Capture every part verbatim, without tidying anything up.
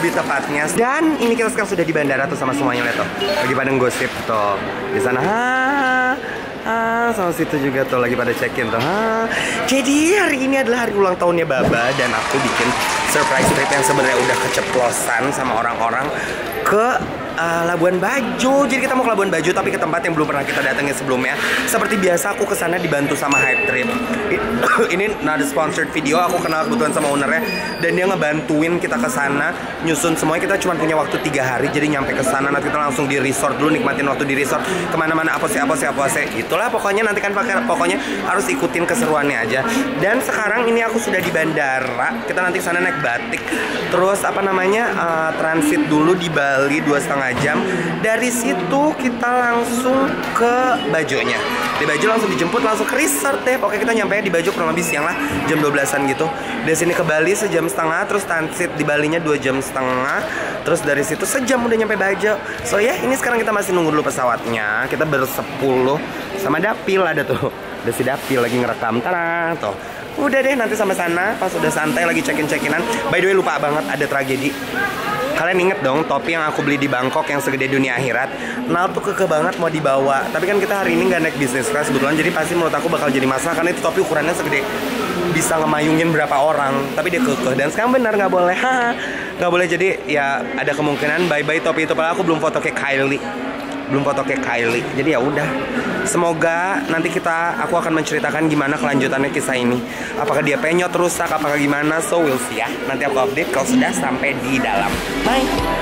lebih tepatnya. Dan ini kita sekarang sudah di bandara tuh sama semuanya, lihat tuh. Lagi pada gosip tuh. Di sana, ha, ha, sama situ juga tuh lagi pada check-in tuh. Ha. Jadi hari ini adalah hari ulang tahunnya Baba dan aku bikin surprise trip yang sebenarnya udah keceplosan sama orang-orang ke Uh, Labuan Bajo. Jadi kita mau ke Labuan Bajo tapi ke tempat yang belum pernah kita datengin sebelumnya. Seperti biasa aku kesana dibantu sama Hype Trip. Ini not a sponsored video, aku kenal kebetulan sama ownernya dan dia ngebantuin kita kesana nyusun semuanya. Kita cuma punya waktu tiga hari jadi nyampe kesana nanti kita langsung di resort dulu, nikmatin waktu di resort, kemana-mana apa sih apa sih apa sih. Itulah pokoknya nanti kan pokoknya harus ikutin keseruannya aja. Dan sekarang ini aku sudah di bandara. Kita nanti kesana naik batik. Terus apa namanya uh, transit dulu di Bali dua setengah jam. Dari situ kita langsung ke Bajonya. Di Bajo langsung dijemput langsung ke resort deh. Pokoknya kita nyampe di Bajo kurang lebih siang lah, jam dua belasan gitu. Dari sini ke Bali sejam setengah, terus transit di Balinya dua jam setengah. Terus dari situ sejam udah nyampe Bajo. So ya, ini sekarang kita masih nunggu dulu pesawatnya. Kita bersepuluh sama Dapil ada tuh. Ada si Dapil lagi ngerekam. Tarang tuh. Udah deh, nanti sampai sana pas udah santai lagi check-in-check-inan. By the way, lupa banget ada tragedi. Kalian inget dong topi yang aku beli di Bangkok yang segede dunia akhirat. Nal tuh keke banget mau dibawa. Tapi kan kita hari ini nggak naik bisnis class kebetulan. Jadi pasti menurut aku bakal jadi masalah karena itu topi ukurannya segede bisa ngemayungin berapa orang. Tapi dia kekeh dan sekarang benar nggak boleh. Nggak boleh, jadi ya ada kemungkinan bye-bye topi itu. Padahal aku belum foto kayak Kylie. Belum foto kayak Kylie. Jadi ya udah. Semoga nanti kita aku akan menceritakan gimana kelanjutannya kisah ini. Apakah dia penyot rusak, apakah gimana? So we'll see ya. Nanti aku update kalau sudah sampai di dalam. Bye.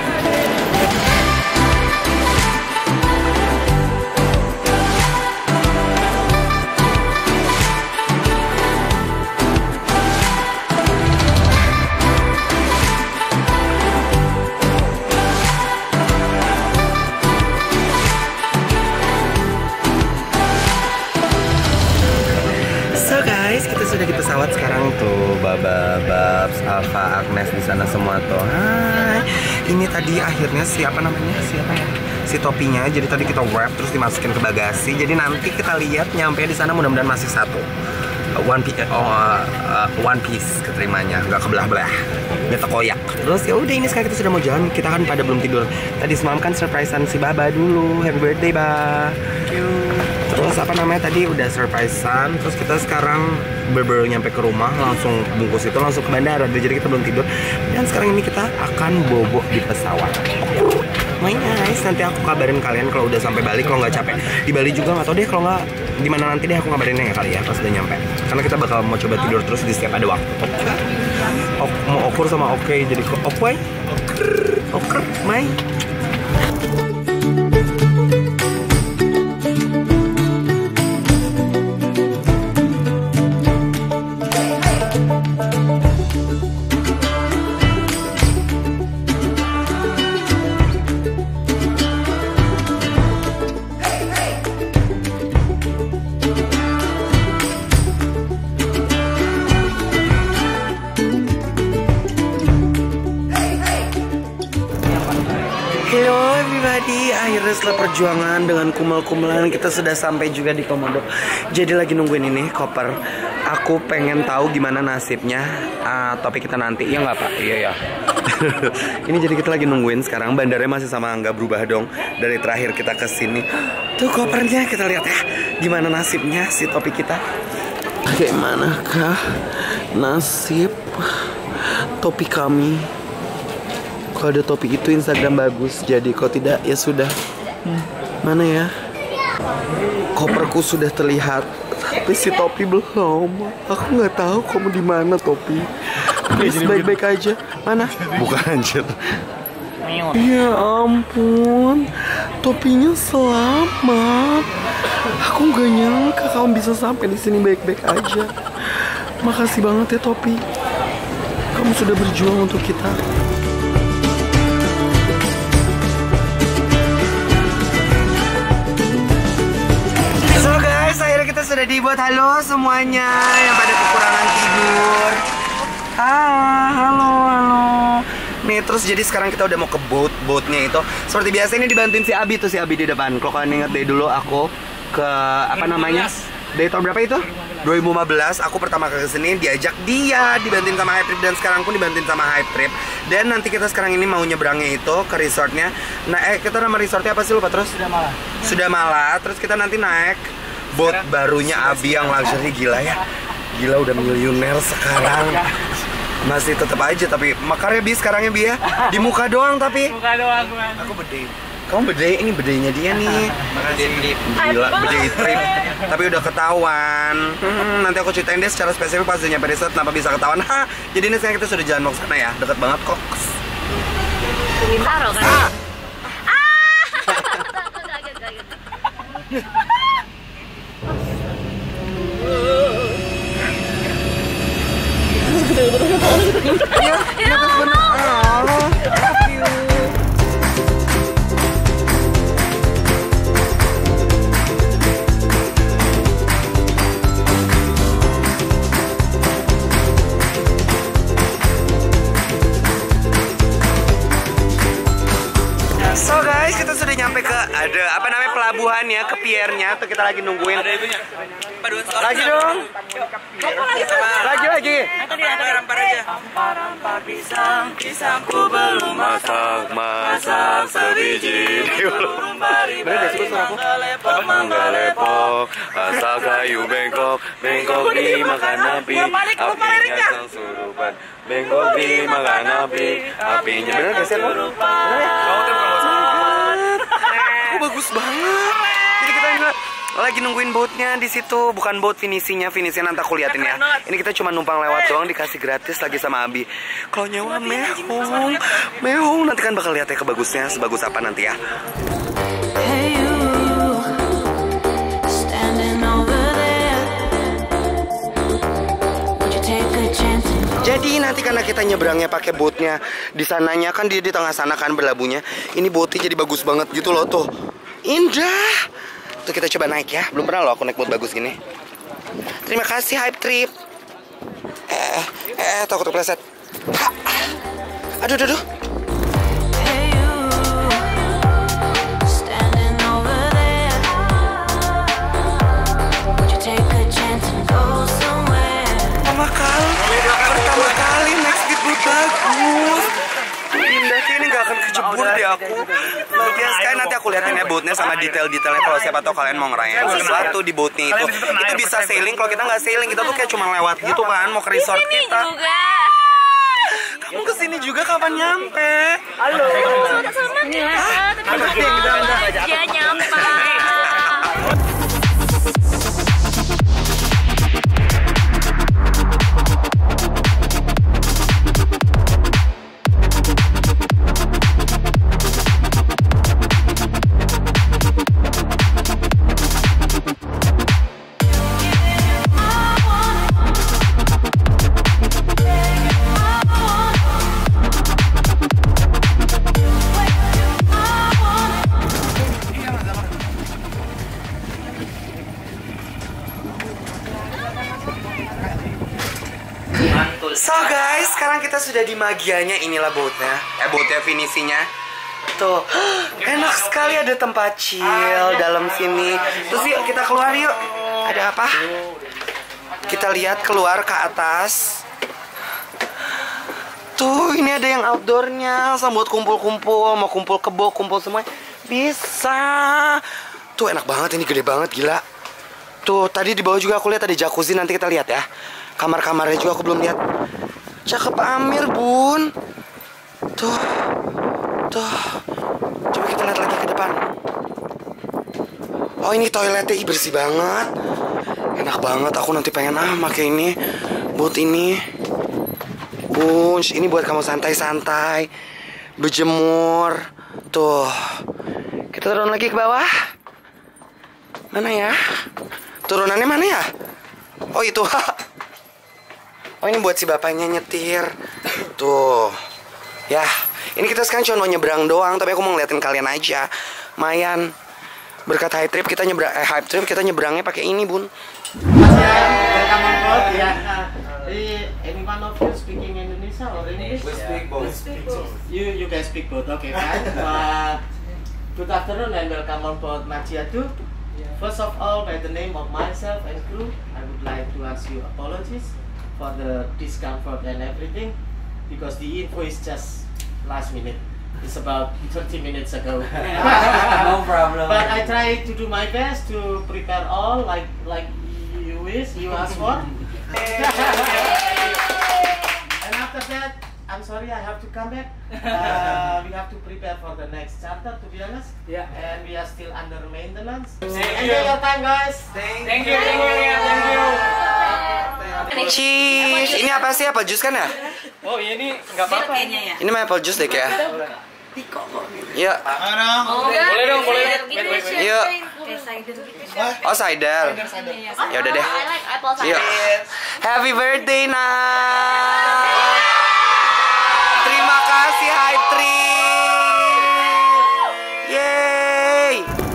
Sudah di pesawat sekarang tuh, Baba, Babs, Alfa, Agnes di sana semua tuh. Hai. Ini tadi akhirnya siapa namanya? Siapa ya? Si topinya. Jadi tadi kita wrap terus dimasukin ke bagasi. Jadi nanti kita lihat nyampe di sana mudah-mudahan masih satu. One piece, oh, uh, one piece keterimanya, nggak kebelah-belah, nggak terkoyak. Terus ya udah ini sekarang kita sudah mau jalan. Kita kan pada belum tidur. Tadi semalam kan surprisean si Baba dulu. Happy birthday, Ba. Thank you. Terus apa namanya tadi udah surprisean. Terus kita sekarang baru nyampe ke rumah langsung bungkus itu langsung ke bandara. Jadi kita belum tidur. Dan sekarang ini kita akan bobo di pesawat. Main guys, nanti aku kabarin kalian kalau udah sampai Bali. Kalau nggak capek di Bali juga nggak tahu deh. Kalau nggak di mana nanti deh aku ngabarinnya ya kali ya pas udah nyampe. Karena kita bakal mau coba tidur terus di setiap ada waktu. Ok, mau okur sama oke okay, jadi oke, oker, oker, main. Hello everybody, akhirnya setelah perjuangan dengan kumel-kumelan kita sudah sampai juga di Komodo. Jadi lagi nungguin ini koper. Aku pengen tahu gimana nasibnya uh, topik kita nanti. Iya nggak Pak? Iya ya. Ini jadi kita lagi nungguin sekarang. Bandaranya masih sama, nggak berubah dong dari terakhir kita kesini. Tuh kopernya kita lihat ya. Gimana nasibnya si topik kita? Bagaimanakah nasib topik kami? Kalau ada topi itu Instagram bagus, jadi kalau tidak ya sudah. Hmm. Mana ya? Koperku sudah terlihat, tapi si topi belum. Aku nggak tahu kamu di mana topi. Please baik-baik aja. Mana? Bukan anjir. Ya ampun, topinya selamat. Aku nggak nyangka kamu bisa sampai di sini baik-baik aja. Makasih banget ya topi. Kamu sudah berjuang untuk kita. Sudah dibuat halo semuanya yang pada kekurangan tidur. Ah, halo, halo. Nih terus jadi sekarang kita udah mau ke boat, boatnya itu. Seperti biasa ini dibantuin si Abi tuh si Abi di depan. Kalau kalian ingat dari dulu aku ke apa namanya? Dari tahun berapa itu? dua ribu lima belas aku pertama kali kesini diajak dia, dibantuin sama Hype Trip dan sekarang pun dibantuin sama Hype Trip. Dan nanti kita sekarang ini mau nyebrangnya itu ke resortnya. Nah, eh kita nama resortnya apa sih lupa terus? Sudah malah. Sudah malah. Terus kita nanti naik boat barunya Abi yang luxury, gila ya. Gila udah miliuner sekarang. Masih tetap aja tapi makarnya Bi sekarangnya Bi ya. Di muka doang tapi. Muka doang man. Aku bede. Kamu bede, ini bedenya dia nih. Makasih. Gila, bede trip. Tapi udah ketahuan. Hmm, nanti aku ceritain deh secara spesifik pas udah nyampe resort kenapa bisa ketahuan. Ha, jadi ini sekarang kita sudah jalan mau ke sana ya. Dekat banget kok. Bintaro kan? Ah! Kaget, kaget. Ya, ya benar. Oh, love you. So guys, kita sudah nyampe ke ada apa namanya pelabuhannya, ke piernya. Tuh kita lagi nungguin. Ada ibunya. Lagi dong. Lagi lagi. Rampar aja. Rampar pisang, pisangku belum masak, masak sebiji. Bener gak sih suara aku? Mangga lepok, asal kayu bengkok, bengkok dimakan api, apinya surupan, bengkok dimakan api, apinya Bener gak sih aku? Bener ya? Oh, bagus banget. Jadi kita ini lagi nungguin boatnya di situ, bukan boat finisinya, finisinya nanti aku liatin ya. Ini kita cuma numpang lewat doang, dikasih gratis lagi sama Abi. Kalau nyewa mehong, mehong nanti kan bakal lihat ya kebagusnya, sebagus apa nanti ya. Jadi nanti karena kita nyebrangnya pakai boatnya di sananya kan dia di tengah sana kan berlabuhnya. Ini boatnya jadi bagus banget gitu loh tuh, indah. Tuh kita coba naik ya. Belum pernah loh aku naik boat bagus gini. Terima kasih Hype Trip. Eh, eh, takut kepleset. Ha. Aduh, aduh, aduh. Pertama kali, pertama kali naik speedboat bagus. Indah kayak ini gak akan kejebur deh aku. Luar biasa sekali, nanti aku liatin ya boatnya sama detail-detailnya. Kalau siapa tahu kalian mau ngerayain sesuatu di boatnya itu. Itu bisa sailing, kalau kita nggak sailing kita tuh kayak cuma lewat gitu kan, mau ke resort kita. Kamu kesini juga kapan nyampe? Halo. Sama nih. Tapi dia nyampe. So guys, sekarang kita sudah di magianya. Inilah boatnya, eh boatnya finisinya. Tuh, enak sekali, ada tempat chill dalam sini. Terus yuk kita keluar yuk. Ada apa? Kita lihat keluar ke atas. Tuh, ini ada yang outdoornya, sama buat kumpul-kumpul, mau kumpul kebo, kumpul semua bisa. Tuh enak banget, ini gede banget, gila. Tuh, tadi di bawah juga aku lihat ada jacuzzi, nanti kita lihat ya. Kamar-kamarnya juga aku belum lihat. Cakep Amir, Bun. Tuh. Tuh. Coba kita lihat lagi ke depan. Oh, ini toiletnya. Ih, bersih banget. Enak banget. Aku nanti pengen ah pakai ini. Buat ini. Bun, ini buat kamu santai-santai. Berjemur. Tuh. Kita turun lagi ke bawah. Mana ya? Turunannya mana ya? Oh, itu. Oh, ini buat si bapaknya nyetir. Tuh. Ya, ini kita sekarang cuma mau nyebrang doang, tapi aku mau ngeliatin kalian aja. Mayan. Berkat Hype Trip kita nyebrang eh Hype Trip kita nyebrangnya pakai ini, Bun. Welcome on board. Ya. Anyone of you speaking Indonesia or English? We speak both. You you guys speak both. Okay, fine. Uh, good afternoon and welcome on board Machiatu. First of all, by the name of myself and crew, I would like to ask you apologies for the discomfort and everything. because the info is just last minute. It's about thirty minutes ago. No problem. But I try to do my best to prepare all like like you wish, you asked for. And after that, I'm sorry I have to come back. Uh, we have to prepare for the next charter, to be honest. Yeah. And we are still under maintenance. Thank Enjoy you. your time, guys. Thank you, thank you, thank you. Cheese. Ini apa sih? Apple juice kan ya? Oh ini nggak apa-apa. Ini mah apple juice deh kayak. Iya. Boleh dong, boleh. Wait, wait, wait. Yuk. Kayak cider gitu. Oh, cider. Ya udah deh. I like apple cider. Yuk. Happy birthday, Nak. Terima kasih, Hype Trip. Yeay.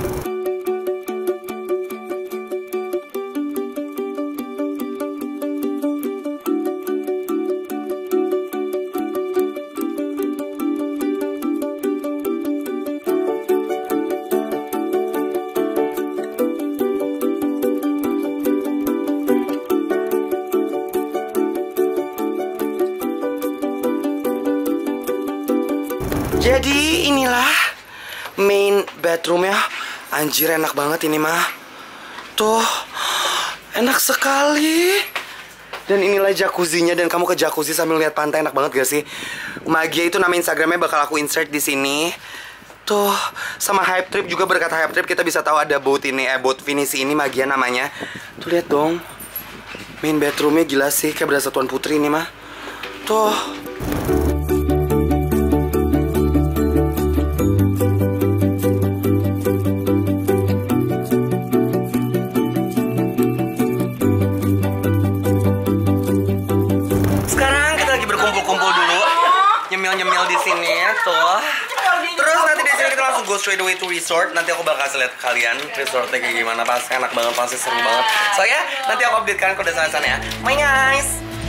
Jadi inilah main bedroomnya. Anjir enak banget ini mah. Tuh enak sekali. Dan inilah jacuzzinya, dan kamu ke jacuzzi sambil lihat pantai, enak banget gak sih? Magia itu nama Instagramnya bakal aku insert di sini. Tuh sama Hype Trip juga, berkat Hype Trip kita bisa tahu ada boat ini, eh boat finisi ini Magia namanya. Tuh lihat dong. Main bedroomnya gila sih, kayak berasa Tuan Putri ini mah. Tuh. Nyemil-nyemil di sini tuh. Terus nanti di sini kita langsung go straight away to resort. Nanti aku bakal kasih lihat kalian resortnya kayak gimana. Pasti enak banget, pasti seru banget. So ya, nanti aku update kalian kalau udah sana-sana ya. Bye guys.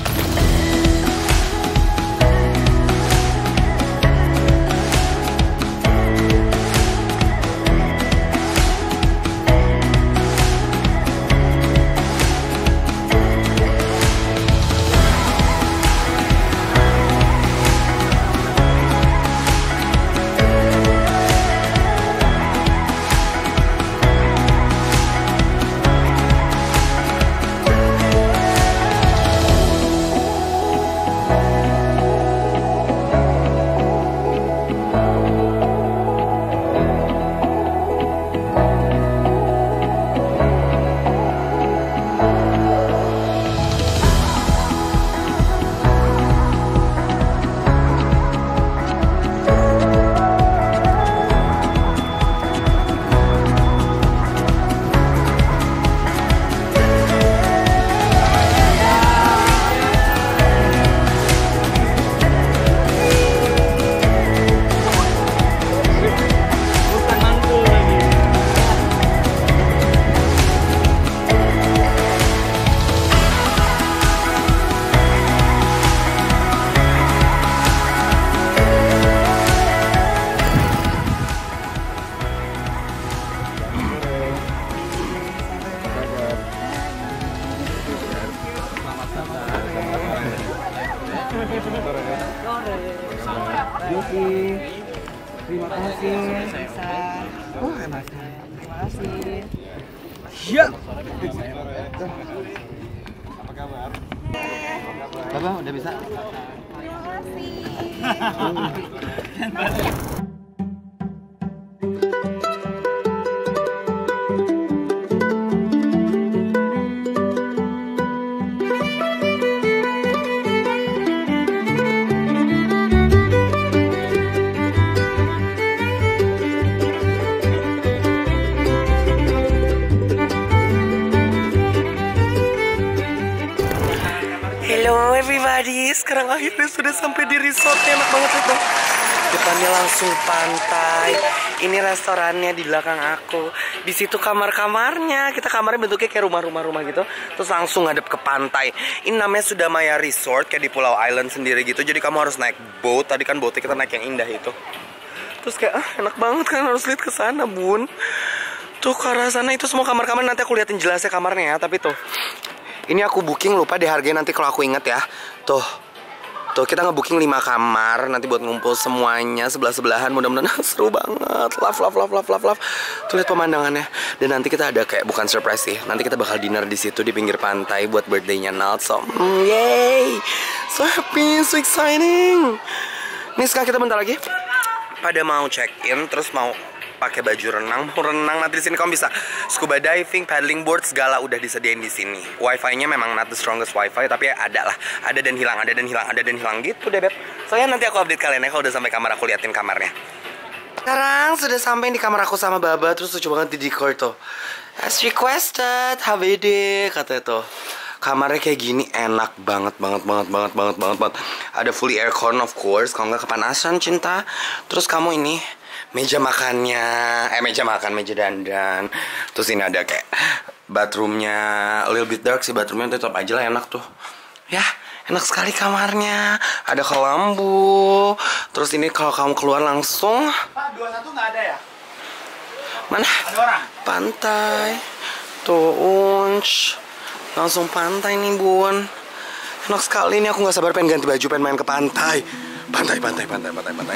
Yosi, terima kasih. Oh, enak. Terima kasih. Ya. Apa kabar? Bapak udah bisa? Terima kasih. Hello everybody, sekarang akhirnya sudah sampai di resortnya, enak banget itu. Depannya langsung pantai. Ini restorannya di belakang aku. Di situ kamar-kamarnya. Kita kamarnya bentuknya kayak rumah-rumah-rumah gitu. Terus langsung ngadep ke pantai. Ini namanya Sudamaya Resort, kayak di Pulau Island sendiri gitu. Jadi kamu harus naik boat. Tadi kan boatnya kita naik yang indah itu. Terus kayak ah, enak banget kan, harus lihat ke sana, Bun. Tuh ke arah sana itu semua kamar-kamar, nanti aku liatin jelasnya kamarnya ya. Tapi tuh, ini aku booking lupa deh harganya, nanti kalau aku inget ya. Tuh, Tuh kita ngebooking lima kamar nanti buat ngumpul semuanya sebelah-sebelahan, mudah-mudahan seru banget. Love love love love love love. Tuh lihat pemandangannya. Dan nanti kita ada kayak bukan surprise sih. Nanti kita bakal dinner di situ di pinggir pantai buat birthday-nya Nalt. So, mm, yay. So happy, so exciting. Nih sekarang kita bentar lagi pada mau check-in terus mau pakai baju renang, mau renang nanti di sini kamu bisa scuba diving, paddling board segala udah disediain di sini. Wifi-nya memang not the strongest wifi tapi ada lah, ada dan hilang, ada dan hilang, ada dan hilang gitu deh beb. Soalnya nanti aku update kalian ya kalau udah sampai kamar, aku liatin kamarnya. Sekarang sudah sampai di kamar aku sama Baba, terus lucu banget di decor tuh. As requested, H B D katanya tuh. Kamarnya kayak gini enak banget banget banget banget banget banget banget. Ada fully aircon of course, kalau nggak kepanasan cinta. Terus kamu ini meja makannya, eh meja makan, meja dandan. Terus ini ada kayak bathroomnya, a little bit dark sih bathroomnya, tetap aja lah enak tuh. Ya, enak sekali kamarnya. Ada kelambu. Terus ini kalau kamu keluar langsung. Pak, dua puluh satu nggak ada ya? Mana? Ada orang? Pantai. Tuh, unch. Langsung pantai nih bun. Enak sekali nih, aku nggak sabar pengen ganti baju, pengen main ke pantai. Pantai, pantai, pantai, pantai, pantai.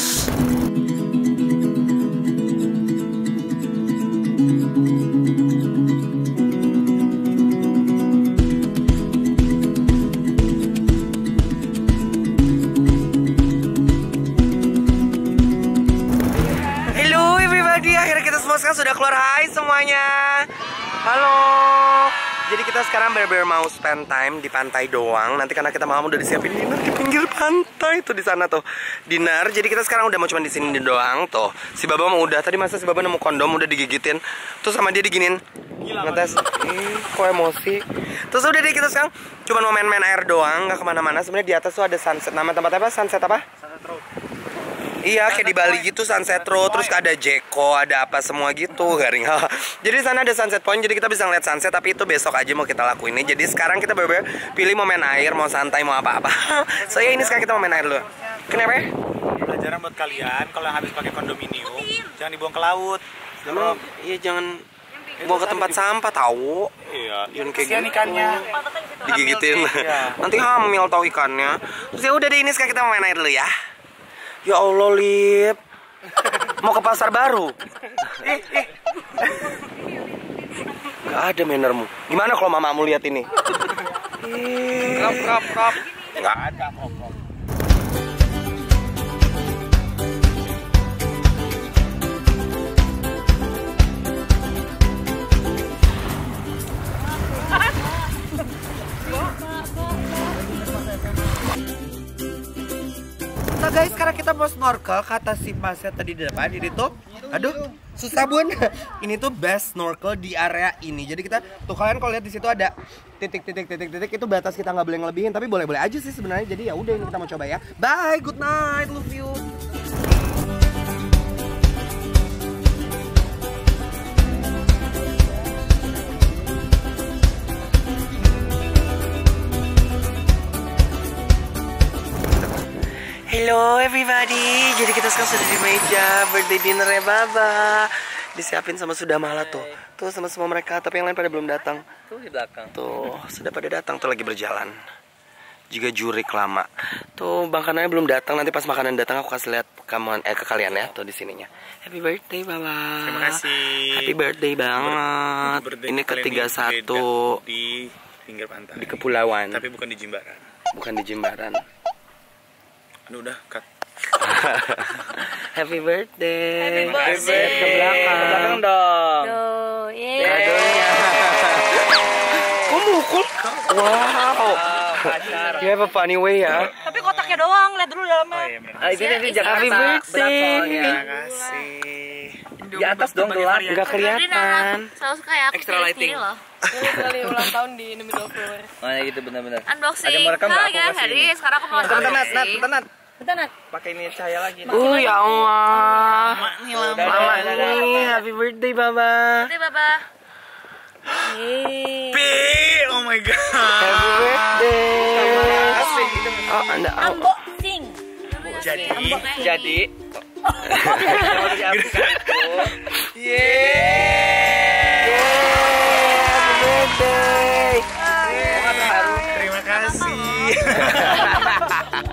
Hello everybody, akhirnya kita semua sekarang sudah keluar. Hai semuanya. Halo. Jadi kita sekarang bener-bener mau spend time di pantai doang. Nanti karena kita malam udah disiapin dinner di pinggir pantai tuh di sana tuh. Dinner. Jadi kita sekarang udah mau cuma di sini doang tuh. Si Baba mau udah tadi masa si Baba nemu kondom udah digigitin. Terus sama dia diginin. Ngetes. Ih, kok emosi. Terus udah deh kita sekarang cuma mau main-main air doang, nggak kemana-mana. Sebenarnya di atas tuh ada sunset. Nama tempatnya apa? Sunset apa? Sunset Road. Iya, kayak di Bali gitu Sunset Road, terus ada Jeko, ada apa semua gitu, garing. Jadi di sana ada Sunset Point, jadi kita bisa ngeliat sunset, tapi itu besok aja mau kita lakuin ini. Jadi sekarang kita bener-bener pilih mau main air, mau santai, mau apa-apa. So ya ini sekarang kita mau main air dulu. Kenapa? Pelajaran buat kalian, kalau yang habis pakai kondominium, jangan dibuang ke laut. Emang, iya jangan buang ke tempat sampah, tahu. Iya, Jangan kayak kasihan gitu. ikannya. Digigitin. Iya. Nanti hamil tahu ikannya. Terus ya udah deh ini sekarang kita mau main air dulu ya. Ya Allah, Lip. Mau ke pasar baru. Eh, eh. Gak ada mannermu. Gimana kalau mamamu lihat ini? Kap, kap, kap. Gak ada kok. Nah guys, sekarang kita mau snorkel. Kata si Masnya tadi di depan, ini tuh aduh, susah bun. Ini tuh best snorkel di area ini. Jadi kita, tuh kalian kalau lihat di situ ada titik-titik-titik-titik, itu batas kita nggak boleh ngelebihin. Tapi boleh-boleh aja sih sebenarnya. Jadi ya udah ini kita mau coba ya. Bye, good night, love you. Hello everybody, jadi kita sekarang sudah di meja birthday dinner ya Baba. Disiapin sama sudah malah tuh. Tuh sama semua mereka, tapi yang lain pada belum datang. Tuh di belakang. Tuh, sudah pada datang tuh lagi berjalan. Juga jurik lama. Tuh makanannya belum datang, nanti pas makanan datang aku kasih lihat kamu eh ke kalian ya tuh di sininya. Happy birthday Baba. Terima kasih. Happy birthday banget. Birthday Ini ke tiga puluh satu di pinggir pantai. di kepulauan. Tapi bukan di Jimbaran. Bukan di Jimbaran. Aduh udah cut. Happy birthday. Happy birthday. Ke belakang. Ke belakang dong. Tuh, yeay. Kadonya. Kok mukul? Wow. Pacar. You have a funny way ya. Tapi kotaknya doang, lihat dulu dalamnya. Oh iya benar. Ah, ini di Jakarta. Happy birthday. Berat soalnya. Terima kasih. Di atas dong gelap. Enggak kelihatan. Selalu suka ya, aku Extra pilih lighting. sendiri loh. Kali ulang tahun di in the middle of flower. Oh ya gitu benar-benar. Unboxing. Ada yang merekam nggak? Halo Aku guys, kasih jadi ini. sekarang aku mau Bentar, Nat, Nat, unboxing. bentar, Nat. Bentar, Nat. Pakai ini cahaya lagi. Oh ya Allah. nih lama. Mama nih, happy birthday Baba. Nanti Baba. Yeay. P, oh my god. Happy birthday. Asli itu. Oh, Anda oh. Unboxing. Jadi, Jadi Yeay. Happy birthday. terima kasih.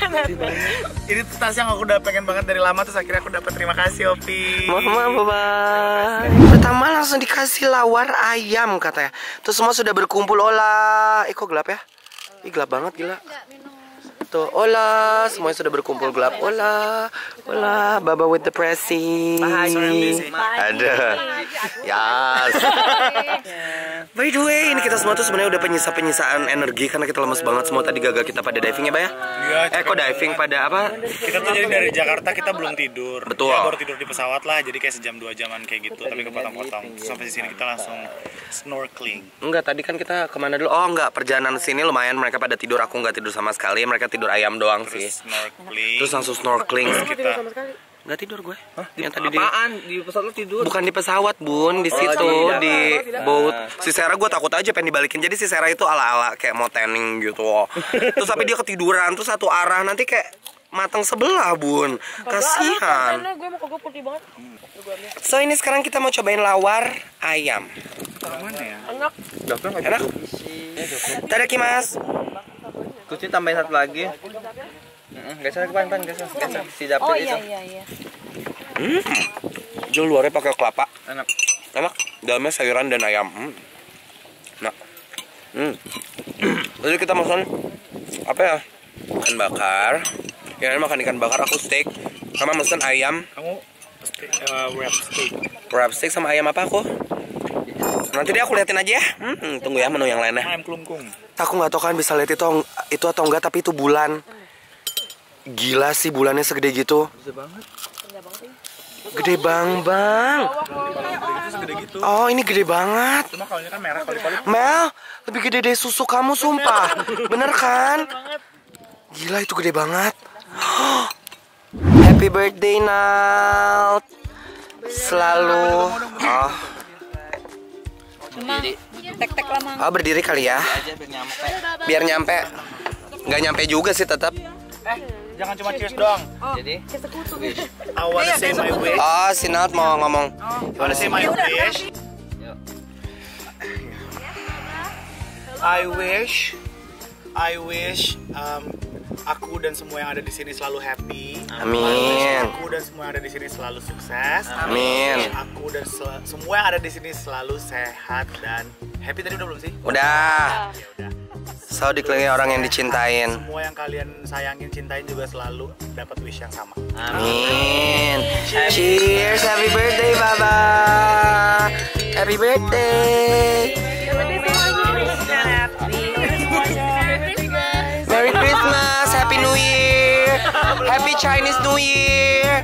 Ini tuh tas yang aku udah pengen banget dari lama, terus akhirnya aku dapat. Terima kasih Opi. Mama, bye. Pertama langsung dikasih lawar ayam katanya. Terus semua sudah berkumpul. Olah. Eh kok gelap ya? Ih gelap banget gila. Tuh, olah, semuanya sudah berkumpul gelap. Olah, olah, Baba with the pressing. Ada. Yes. By the way, ini kita semua tuh sebenarnya udah penyisa-penyisaan energi karena kita lemes banget semua tadi gagal kita pada diving ya, Bay ya? Iya, eh, kok diving pada apa? Kita tuh jadi dari Jakarta kita belum tidur. Betul. Ya, baru tidur di pesawat lah, jadi kayak sejam dua jaman kayak gitu, tapi kepotong-potong. Terus sampai di sini kita langsung snorkeling. Enggak, tadi kan kita kemana dulu? Oh enggak, perjalanan sini lumayan mereka pada tidur, aku nggak tidur sama sekali. Mereka tidur ayam doang sih. Terus snorkeling. Terus langsung snorkeling. Kita Nggak tidur gue. Hah? Yang tadi Apaan? Di pesawat lu tidur? Bukan di pesawat bun, di situ di di, darat. boat. Si Sarah gue takut aja pengen dibalikin. Jadi si Sarah itu ala-ala kayak mau tanning gitu. Terus tapi dia ketiduran, terus satu arah nanti kayak matang sebelah bun. Kasihan. Gue mau kagak putih banget. So ini sekarang kita mau cobain lawar ayam. mana ya? Enak. Enak? Tadakimasu. Terus tambahin satu lagi. Heeh, geser ke depan, geser. Geser si dapet Oh itu. iya iya iya. Hmm. Jual luarnya pakai kelapa. Enak. Enak. Dalamnya sayuran dan ayam. Hmm. Nah. Hmm. Jadi kita makan apa ya? Ikan bakar. Yang ini makan ikan bakar, aku steak. Sama mesen ayam. Kamu steak, uh, wrap steak. Wrap steak sama ayam apa aku? Nanti deh aku liatin aja ya. Hmm, tunggu ya menu yang lainnya. Ayam kelungkung. Aku nggak tahu kan bisa lihat itu itu atau enggak, tapi itu bulan. Gila sih bulannya segede gitu. Bisa banget. Gede bang bang. Itu segede gitu. Oh ini gede banget. Cuma kalau ini kan merah, kalau kalau Mel, lebih gede dari susu kamu sumpah. Bener kan? Gila itu gede banget. Happy birthday Nalt. Selalu. Oh. Cuma tek-tek lama. Oh berdiri kali ya. Aja biar nyampe. Biar nyampe. Nggak nyampe juga sih tetap. eh jangan cuma cheers doang. Jadi I wanna say my wish. Oh si Nalt mau ngomong. I wanna say my wish. I wish I wish um, aku dan semua yang ada di sini selalu happy. Amin. Aku dan semua yang ada di sini selalu sukses. Amin. Aku dan sel- semua yang ada di sini selalu sehat dan happy. Tadi udah belum sih? Udah. Ya udah. Selalu dikelilingi orang yang dicintain. Semua yang kalian sayangin, cintain juga selalu dapat wish yang sama. Amin. Cheers, happy birthday Baba. Happy birthday. Merry Christmas, Happy New Year, Happy Chinese New Year.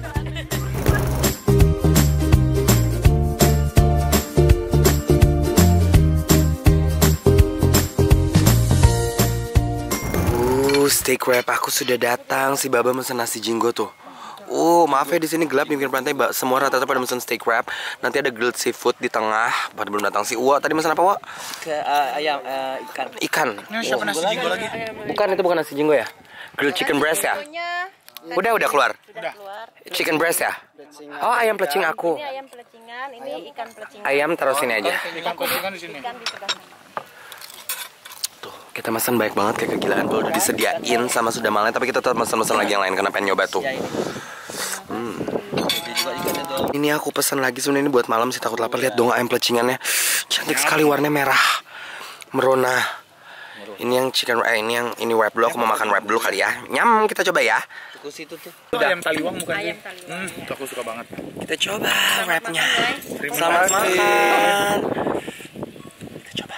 Uh, steak wrap aku sudah datang. Si Baba mesen nasi jinggo tuh. Uh, maaf ya di sini gelap di pinggir pantai. Semua rata-rata pada mesen steak wrap. Nanti ada grilled seafood di tengah. Pada belum datang si Uwa. Tadi mesen apa, Uwa? ke uh, ayam uh, ikan. Ikan. Ini siapa nasi jinggo lagi? Bukan, itu bukan nasi jinggo ya? Grilled chicken breast ya? Udah, udah keluar. Udah. Chicken breast ya? Oh, ayam pelecing aku. Ini ayam pelecingan, ini ikan pelecingan. Ayam taruh sini aja. Ikan kopikan di sini. Ikan di sebelah sana. Tuh, kita mesen banyak banget kayak kegilaan. Udah disediain sama sudah malnya, tapi kita tetap mesen-mesen lagi yang lain karena pengen nyoba tuh. Hmm. Ini aku pesen lagi sebenarnya ini buat malam sih, takut lapar. Lihat dong ayam pelecingannya. Cantik sekali warnanya merah. Merona. Ini yang chicken eh ini yang ini wrap dulu, aku mau makan wrap dulu kali ya. Nyam, kita coba ya. Ke situ tuh. Itu ayam taliwang bukan sih? Ayam taliwang. Hmm, itu aku suka banget. Kita coba wrapnya. Terima Selamat kasih. makan. Kita coba.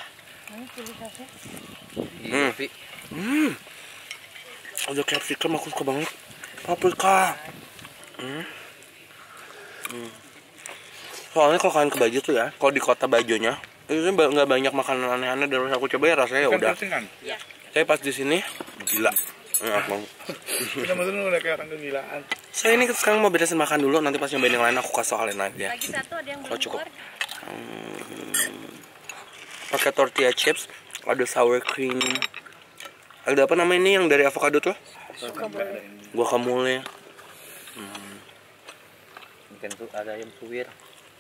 Hmm. Hmm. Ada capsicum, aku suka banget. Paprika. Hmm. Hmm. Soalnya kalau kalian ke Bajo tuh ya, kalau di kota Bajonya itu nggak banyak makanan aneh-aneh dan aku coba ya rasanya ya udah. Kan? Tapi pas di sini gila. Enak banget. Kita maksudnya udah kayak orang kegilaan. Saya ini sekarang mau beresin makan dulu, nanti pas nyobain yang lain aku kasih kalian aja. Lagi satu ada yang Kalau belum cukup. keluar. Hmm. Pakai tortilla chips, ada sour cream. Ada apa namanya ini yang dari avocado tuh? Guacamole. Hmm. Ikan tuh ada ayam suwir.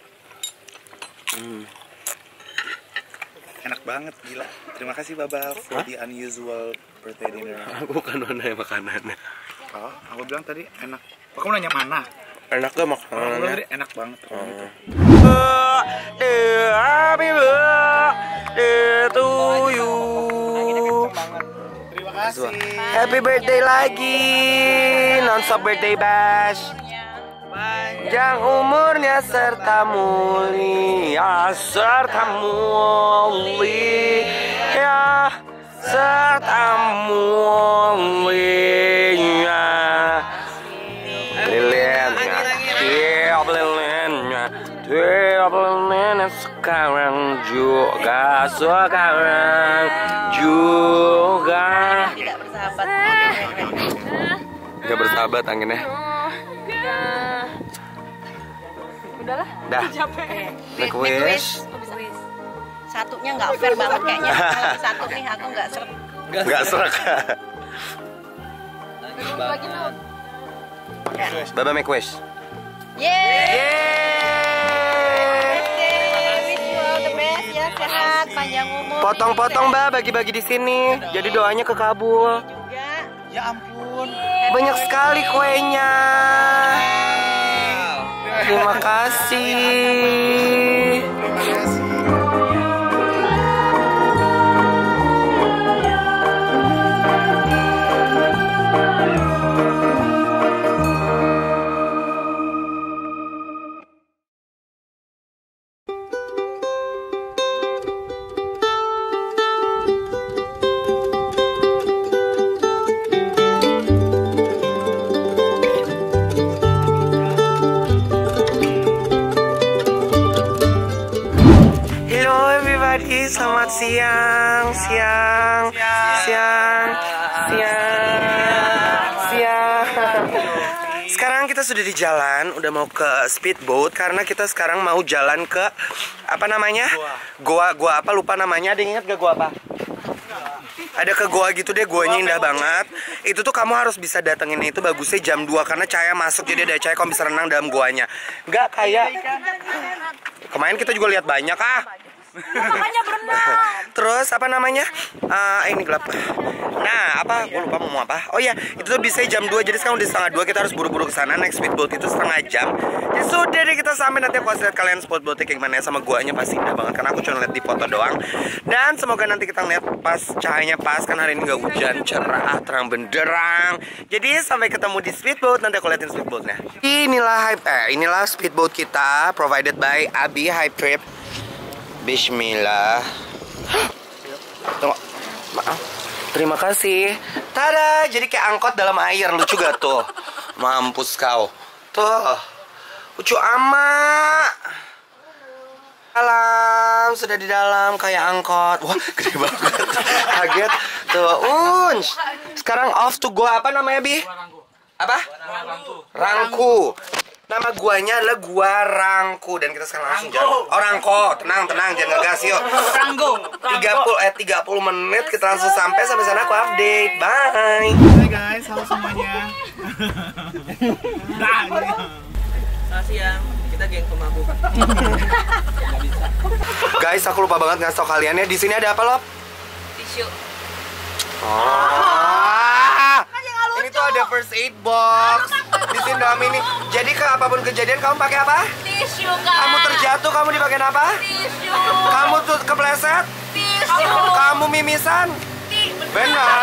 Hmm. Enak banget, gila. Terima kasih Baba for the unusual birthday dinner. Aku kan mana ya makanannya. Oh, aku bilang tadi enak. Oh, kamu nanya mana? Enak gak Aku makanannya? bilang tadi enak banget. Oh. Happy birthday to you. Terima kasih. Happy birthday lagi, nonstop birthday bash. Yang umurnya serta mulia, serta mulia, serta mulia. Lilinnya, tiap lilinnya, tiap lilinnya sekarang juga, sekarang juga. Tidak bersahabat. Gak bersahabat anginnya. Udahlah. Dah. Capek. Make wish. Satunya nggak fair banget kayaknya. Kalau satu nih aku nggak seret. Gak serak. Lagi dong. Baba make wish. Yeay. Wish you all the best ya, sehat, panjang umur. Potong-potong Mbak, bagi-bagi di sini. Jadi doanya kekabul. Juga. Ya ampun. Banyak sekali kuenya. Terima kasih. Terima kasih. Selamat siang, siang, siang, siang, siang. Sekarang kita sudah di jalan, udah mau ke speedboat karena kita sekarang mau jalan ke apa namanya? Goa, goa apa lupa namanya? Ada yang ingat gak goa apa? Ada ke goa gitu deh, goanya indah banget. Itu tuh kamu harus bisa datengin itu bagusnya jam dua karena cahaya masuk, jadi ada cahaya kamu bisa renang dalam goanya. Nggak kayak kemarin kita juga lihat banyak ah. Makanya berenang. Terus apa namanya? Uh, ini gelap. Nah, apa? Gue lupa mau apa. Oh ya, itu tuh bisa jam dua. Jadi sekarang udah setengah dua. Kita harus buru-buru ke sana. Naik speedboat itu setengah jam. Jadi sudah deh kita sampai. Nanti aku kasih lihat kalian speedboatnya kayak gimana ya. Sama guanya pasti indah banget karena aku cuma lihat di foto doang. Dan semoga nanti kita lihat pas cahayanya pas kan hari ini nggak hujan, cerah, terang benderang. Jadi sampai ketemu di speedboat. Nanti aku liatin speedboatnya. Inilah hype. Eh, inilah speedboat kita provided by Abi Hype Trip. Bismillah. Tunggu. Maaf. Terima kasih. Tada, jadi kayak angkot dalam air, lucu gak tuh? Mampus kau. Tuh. Lucu amat. Dalam, sudah di dalam kayak angkot. Wah, gede banget. Kaget. Tuh, unj. Sekarang off to go apa namanya, Bi? Apa? Rangku. Nama guanya adalah Gua Rangku dan kita sekarang langsung jalan. Oh, Rangko, tenang, tenang, jangan ngegas yuk. Ranggo. tiga puluh eh tiga puluh menit kita langsung sampai sampai sana aku update. Bye. Hai guys, halo semuanya. Nah, Selamat siang. Kita geng pemabuk. Guys, aku lupa banget ngasih tau kalian ya. Di sini ada apa, Lop? Tisu. Oh. Ini tuh ada first aid box. Di sini dalam ini. Jadi ke apapun kejadian kamu pakai apa? Tisu kan. Kamu terjatuh kamu dipakai apa? Tisu. Kamu tuh kepleset? Tisu. Kamu mimisan? Benar.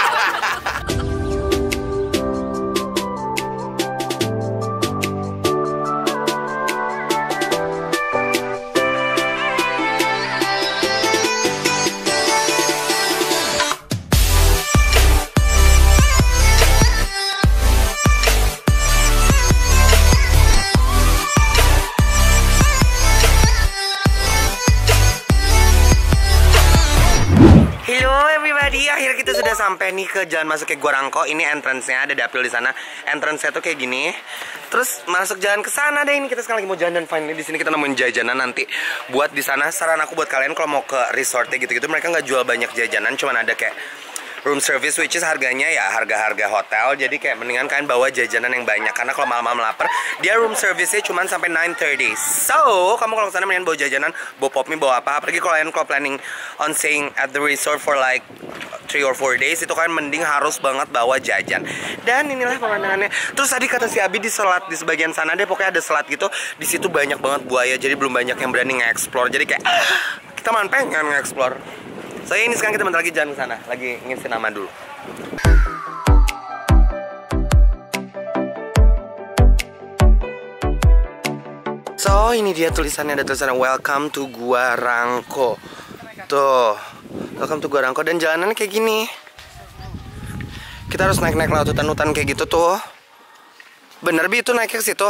Akhirnya kita sudah sampai nih ke jalan masuk ke Gua Rangko. Ini entrance-nya, ada dapil di sana. Entrance-nya tuh kayak gini. Terus masuk jalan ke sana deh. Ini kita sekarang lagi mau jalan dan finally di sini kita nemuin jajanan nanti buat di sana. Saran aku buat kalian kalau mau ke resortnya gitu-gitu, mereka nggak jual banyak jajanan, cuman ada kayak room service, which is harganya ya harga-harga hotel. Jadi kayak mendingan kalian bawa jajanan yang banyak, karena kalau malam-malam lapar, dia room service-nya cuma sampai nine thirty. So, kamu kalau kesana mendingan bawa jajanan, bawa pop mie, bawa apa. Apalagi kalau kalian kalau planning on staying at the resort for like three or four days, itu kalian mending harus banget bawa jajan. Dan inilah pemandangannya. Terus tadi kata si Abi di selat di sebagian sana deh, pokoknya ada selat gitu. Di situ banyak banget buaya, jadi belum banyak yang berani nge-explore. Jadi kayak kita man pengen nge-explore. Saya ini sekarang kita bentar lagi jalan ke sana, lagi ngisi nama dulu. So, ini dia tulisannya, ada tulisannya Welcome to Gua Rangko. Tuh, Welcome to Gua Rangko, dan jalanannya kayak gini. Kita harus naik-naik lewat hutan-hutan kayak gitu tuh. Bener Bi itu naiknya ke situ.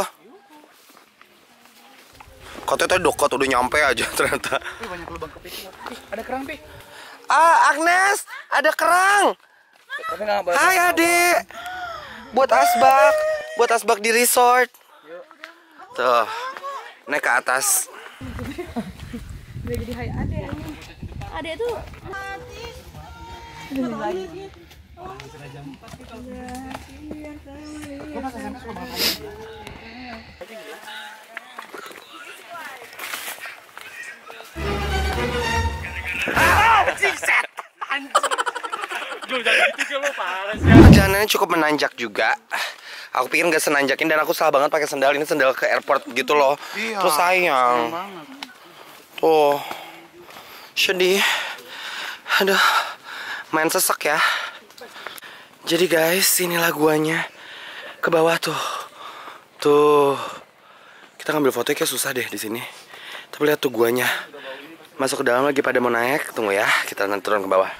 Katanya tadi dekat udah nyampe aja ternyata. Wih, banyak lubang kepiting. Ih, ada kerang, Pi. Ah, Agnes, ada kerang. Tapi nggak boleh. Hai Adek. Buat asbak, buat asbak di resort. Tuh, naik ke atas. Udah jadi hai Ade. Ade tuh perjalanannya cukup menanjak juga. Aku pikir nggak senanjakin, dan aku salah banget pakai sendal. Ini sendal ke airport gitu loh. Iya, terus sayang tuh, sedih. Aduh, main sesek ya. Jadi guys, inilah guanya ke bawah tuh. Tuh, kita ngambil foto kayak susah deh di sini. Tapi lihat tuh guanya. Masuk ke dalam lagi pada mau naik. Tunggu ya, kita nanti turun ke bawah.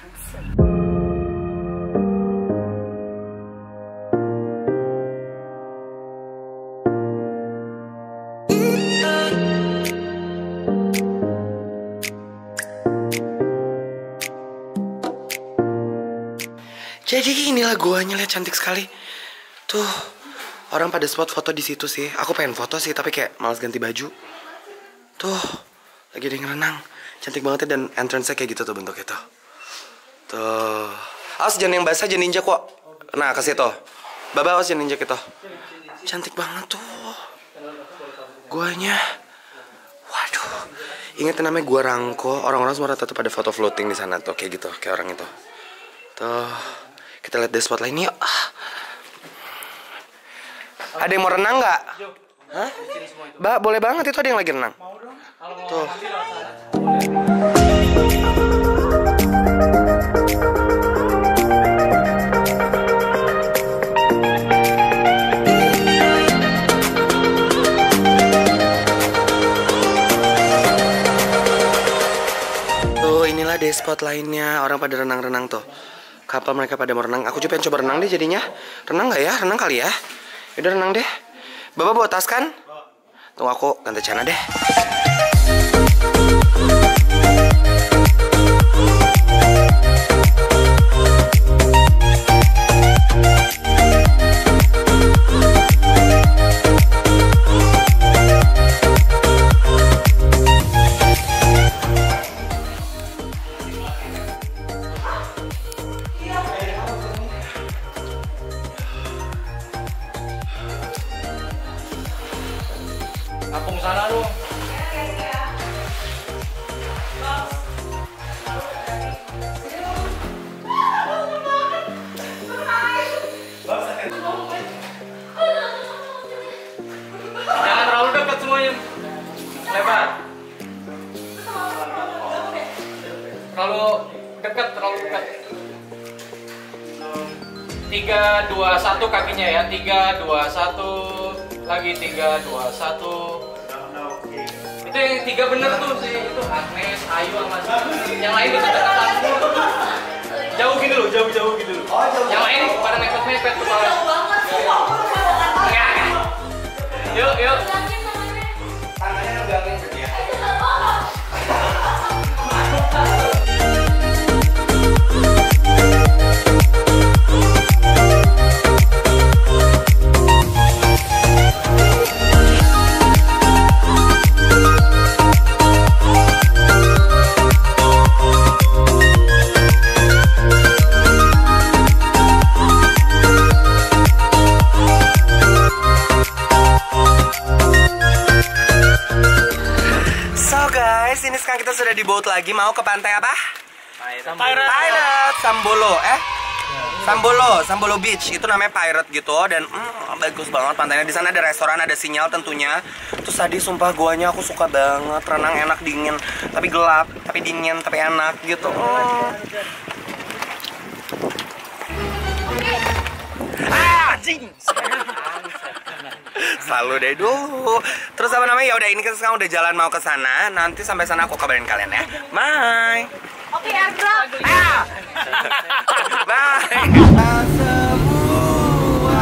Jadi inilah guanya, lihat cantik sekali. Tuh, orang pada spot foto di situ sih. Aku pengen foto sih, tapi kayak malas ganti baju. Tuh, lagi ada yang renang. Cantik banget ya, dan entrance-nya kayak gitu tuh bentuknya tuh. Tuh. Awas jangan yang basah, jangan injak kok. Nah, ke situ. Baba, awas jangan injak itu. Cantik banget tuh. Guanya. Waduh. Ingat namanya Gua Rangko. Orang-orang semua rata-rata pada foto floating di sana tuh, kayak gitu, kayak orang itu. Tuh. Kita lihat di spot lain yuk. Ada yang mau renang nggak? Hah? Mbak, boleh banget, itu ada yang lagi renang. Tuh. Tuh, inilah deh spot lainnya. Orang pada renang-renang tuh. Kapal mereka pada mau renang. Aku juga pengen coba renang deh jadinya. Renang nggak ya? Renang kali ya? Udah renang deh. Bapak bawa tas kan? Tunggu aku ganti celana deh. Kampung sana lu. Jangan terlalu dekat semuanya. Lebar. Terlalu dekat, terlalu dekat. Tiga, dua, satu kakinya ya. Tiga, dua, satu. Lagi tiga, dua, satu. Itu yang tiga bener tuh sih. Itu Agnes, Ayu, sama yang lain itu dekat semua. Jauh gitu loh, jauh-jauh gitu loh. Yang lain pada mepet-mepet kepala. Jauh banget semua. Yuk, yuk. Tangannya negangin gitu ya. So guys, ini sekarang kita sudah di boat lagi. Mau ke pantai apa? Pirate. Pirate Sambolo, eh? Sambolo, Sambolo Beach. Itu namanya Pirate gitu. Dan mm, bagus banget pantainya. Di sana ada restoran, ada sinyal tentunya. Terus tadi sumpah guanya aku suka banget. Renang enak, dingin. Tapi gelap, tapi dingin, tapi enak gitu. Mm. Ah, jing. Selalu deh dulu. Terus apa namanya? Ya udah ini kita sekarang udah jalan mau ke sana. Nanti sampai sana aku kabarin kalian ya. Bye. Oke, airdrop. Ah. Bye. Semua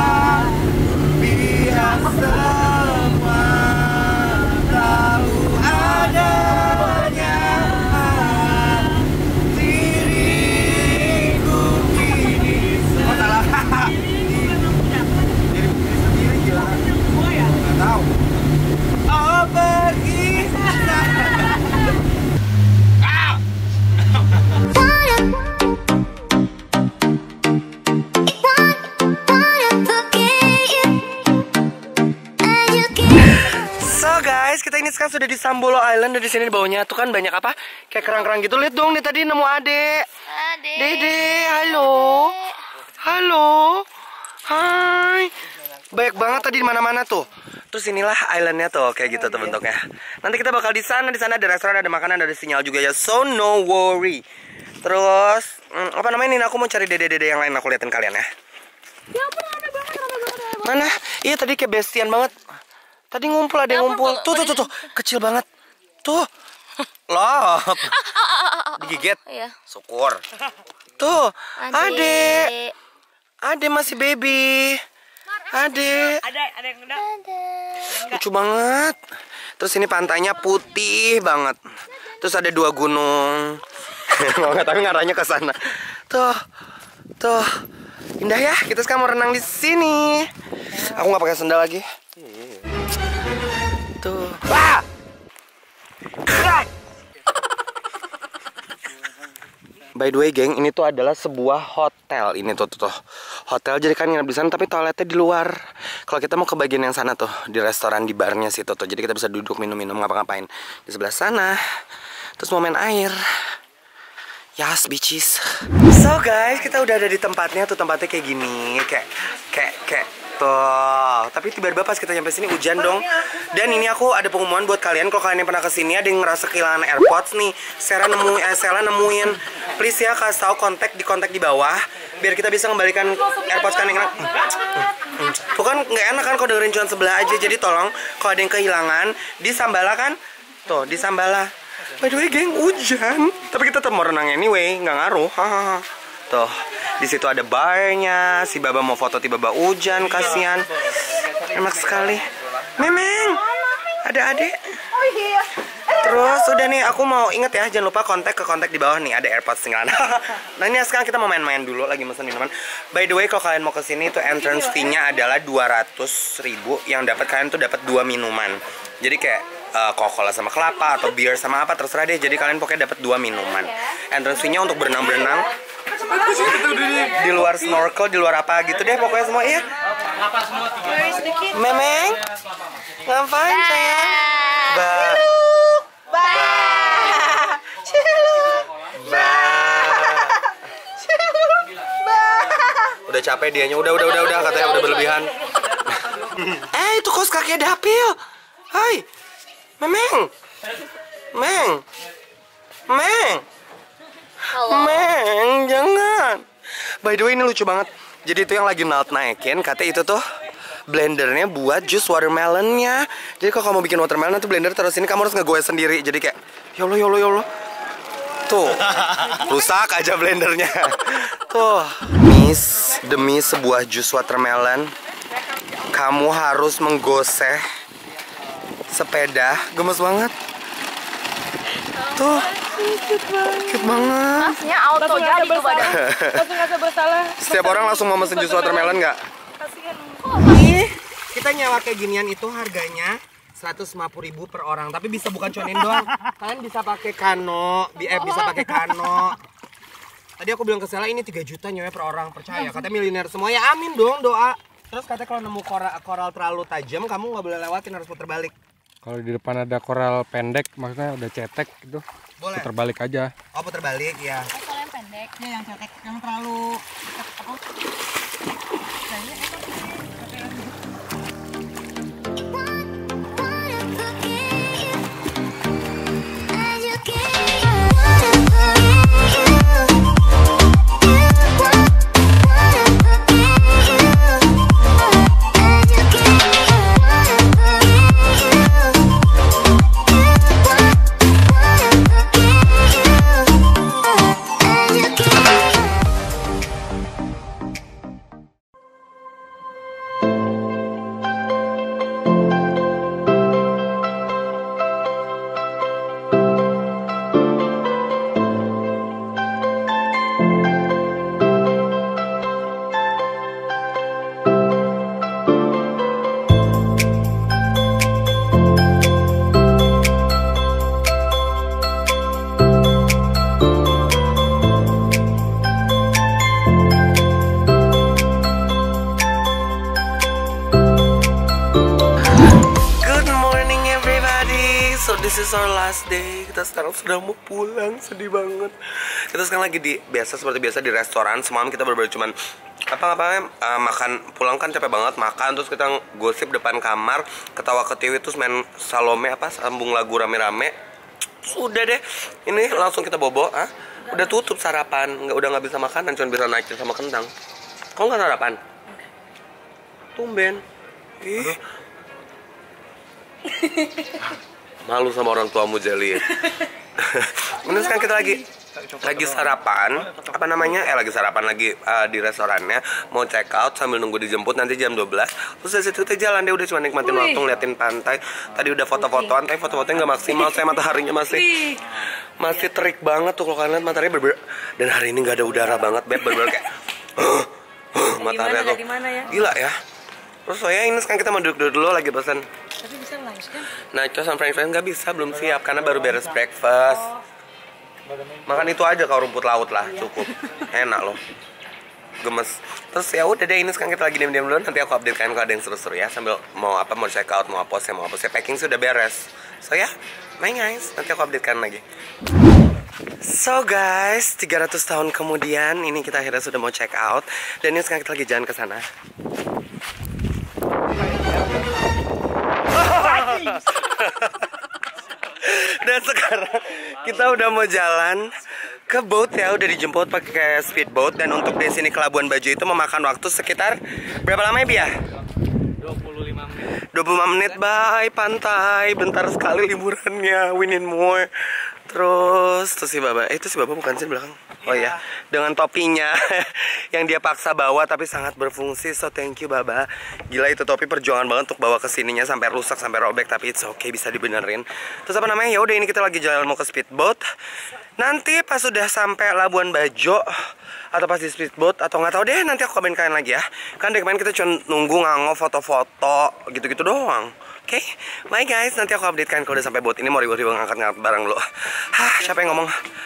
biar semua tahu adanya diriku kini salah. Tahu. Oh pergi sana. Ah. So guys, kita ini sekarang sudah di Sambolo Island dan di sini di bawahnya tuh kan banyak apa? Kayak kerang-kerang gitu. Lihat dong nih tadi nemu Ade. Ade. Dede, halo. Halo. Hai. Banyak banget tadi di mana-mana tuh. Terus inilah islandnya tuh kayak gitu tuh bentuknya. Nanti kita bakal di sana, di sana ada restoran, ada makanan, ada sinyal juga ya. So no worry. Terus hmm, apa namanya ini? Aku mau cari dede-dede yang lain, aku liatin kalian ya. Ya ampun, rame banget, rame banget, rame banget. Mana? Iya tadi kayak bestian banget. Tadi ngumpul, ada yang ngumpul. Tuh tuh tuh tuh, kecil banget. Tuh. Loh. Digigit. Iya. Syukur. Tuh, Ade. Ade. Ade masih baby. Ade. Ada, ada yang udah. Lucu banget. Terus ini pantainya putih banget. Terus ada dua gunung. Mau nggak tapi ngarahnya ke sana. Tuh, tuh, indah ya. Kita sekarang mau renang di sini. Aku nggak pakai sendal lagi. Tuh. Wah. By the way, geng, ini tuh adalah sebuah hotel. Ini tuh, tuh, tuh. Hotel jadi kan nginep di sana, tapi toiletnya di luar. Kalau kita mau ke bagian yang sana tuh, di restoran, di barnya situ tuh. Jadi kita bisa duduk, minum-minum, ngapa-ngapain. Di sebelah sana. Terus mau main air. Yes, bitches. So guys, kita udah ada di tempatnya tuh. Tempatnya kayak gini. Kayak, kayak, kayak. Tuh, tapi tiba-tiba pas kita nyampe sini hujan dong. Dan ini aku ada pengumuman buat kalian. Kalau kalian yang pernah kesini ada yang ngerasa kehilangan AirPods nih, Sarah nemu, eh, Sarah nemuin. Please ya kasih tahu kontak di kontak di bawah, biar kita bisa kembalikan AirPods kalian yang enak. Tuh kan nggak enak kan kalau dengerin cuma sebelah aja. Jadi tolong kalau ada yang kehilangan di Sambala kan, tuh di Sambala. By the way, geng, hujan. Tapi kita tetap mau renang anyway, nggak ngaruh. Hahaha. Tuh, di situ ada barnya. Si Baba mau foto tiba-tiba hujan, kasihan. Enak sekali. Memeng, ada adik. Terus udah nih, aku mau inget ya, jangan lupa kontak ke kontak di bawah nih, ada AirPods tinggalan. Nah ini sekarang kita mau main-main dulu, lagi mesen minuman. By the way, kalau kalian mau kesini tuh entrance fee-nya adalah dua ratus ribu. Yang dapat kalian tuh dapat dua minuman. Jadi kayak uh, Coca-Cola sama kelapa atau bir sama apa terserah deh. Jadi kalian pokoknya dapat dua minuman. Entrance fee-nya untuk berenang-berenang. Di luar snorkel, di luar apa gitu deh pokoknya semua ya. Memeng, ngapain sayang? Ba. Ba. Ba. Ba. Udah capek dianya, udah udah udah udah katanya udah berlebihan. Eh itu kos kakek Dapil. Hai, Memeng, Meng, Meng. Halo. Meng, jangan. By the way ini lucu banget. Jadi itu yang lagi Nalt naikin, katanya itu tuh blendernya buat jus watermelonnya. Jadi kalau kamu bikin watermelon itu blender terus ini kamu harus ngegoes sendiri. Jadi kayak yolo yolo yolo. Tuh, rusak aja blendernya. Tuh, Miss, demi sebuah jus watermelon, kamu harus menggoseh sepeda. Gemes banget. Tuh. Cute banget. Masnya auto jadi tuh badan. Langsung ngerasa bersalah. Setiap orang langsung mau mesen jus watermelon nggak? Kasihan. Nih, kita nyewa kayak ginian itu harganya seratus lima puluh ribu per orang. Tapi bisa bukan cuma ini doang. Kalian bisa pakai kano, B F bisa pakai kano. Tadi aku bilang ke Sela ini tiga juta nyewa per orang, percaya. Katanya miliuner semua ya, amin dong doa. Terus katanya kalau nemu koral, koral terlalu tajam, kamu nggak boleh lewatin, harus putar balik. Kalau di depan ada koral pendek, maksudnya udah cetek gitu, Boleh. putar balik aja. Oh, putar balik ya. Kalau yang pendek, ya yang cetek, yang terlalu apa? Kayaknya itu this is our last day. Kita sekarang sudah mau pulang, sedih banget. Kita sekarang lagi di biasa seperti biasa di restoran. Semalam kita berbeda cuman apa-apa uh, makan, pulang kan capek banget makan, terus kita gosip depan kamar, ketawa ketiwi, terus main Salome apa sambung lagu rame-rame. Sudah deh, ini langsung kita bobo, ah. Udah tutup sarapan, nggak udah nggak bisa makanan, cuma bisa naik sama kentang. Kau nggak sarapan? Tumben. Ih. Malu sama orang tuamu Jelly. Ini sekarang kita lagi lagi sarapan, apa namanya? Eh lagi sarapan lagi uh, di restorannya, mau check out sambil nunggu dijemput nanti jam dua belas. Terus dari situ kita jalan deh, udah cuma nikmatin waktu, ngeliatin pantai. Tadi udah foto-fotoan, tapi foto-fotonya nggak maksimal. Saya mataharinya masih masih terik banget tuh kalau kalian lihat mataharinya berber. Dan hari ini nggak ada udara banget, beb, bener kayak uh, uh, matahari tuh. Gila ya. Terus saya ini sekarang kita mau duduk-duduk dulu lagi pesan. tapi bisa lunch kan? Nachos sama french fries nggak bisa, belum siap karena baru beres breakfast. Makan itu aja kalau rumput laut lah, cukup. Enak loh. Gemes. Terus ya udah deh, ini sekarang kita lagi diam-diam dulu, nanti aku update kalian kalau ada yang seru-seru ya, sambil mau apa, mau check out, mau apa sih, mau apa sih, packing sudah beres. So ya, bye guys, nanti aku update kalian lagi. So guys, tiga ratus tahun kemudian ini kita akhirnya sudah mau check out, dan ini sekarang kita lagi jalan ke sana. Dan sekarang kita udah mau jalan ke boat ya, udah dijemput pakai speedboat, dan untuk di sini ke Labuan Bajo itu memakan waktu sekitar berapa lama ya, Bia? dua puluh lima menit. dua puluh lima menit, bye pantai. Bentar sekali liburannya, we need more. Terus, terus si Baba, eh itu si Baba bukan sih di belakang? Oh iya, dengan topinya yang dia paksa bawa tapi sangat berfungsi. So thank you Baba. Gila itu topi perjuangan banget untuk bawa ke sininya sampai rusak, sampai robek, tapi it's okay, bisa dibenerin. Terus apa namanya? Ya udah, ini kita lagi jalan mau ke speedboat. Nanti pas sudah sampai Labuan Bajo atau pas di speedboat atau nggak tahu deh, nanti aku kabarin kalian lagi ya. Kan dari kemarin kita cuma nunggu nganggo foto-foto gitu-gitu doang. Oke, okay? Bye guys, nanti aku update kalian kalau udah sampai boat ini, mau ribut-ribut ngangkat-ngangkat barang dulu. Hah, siapa yang ngomong?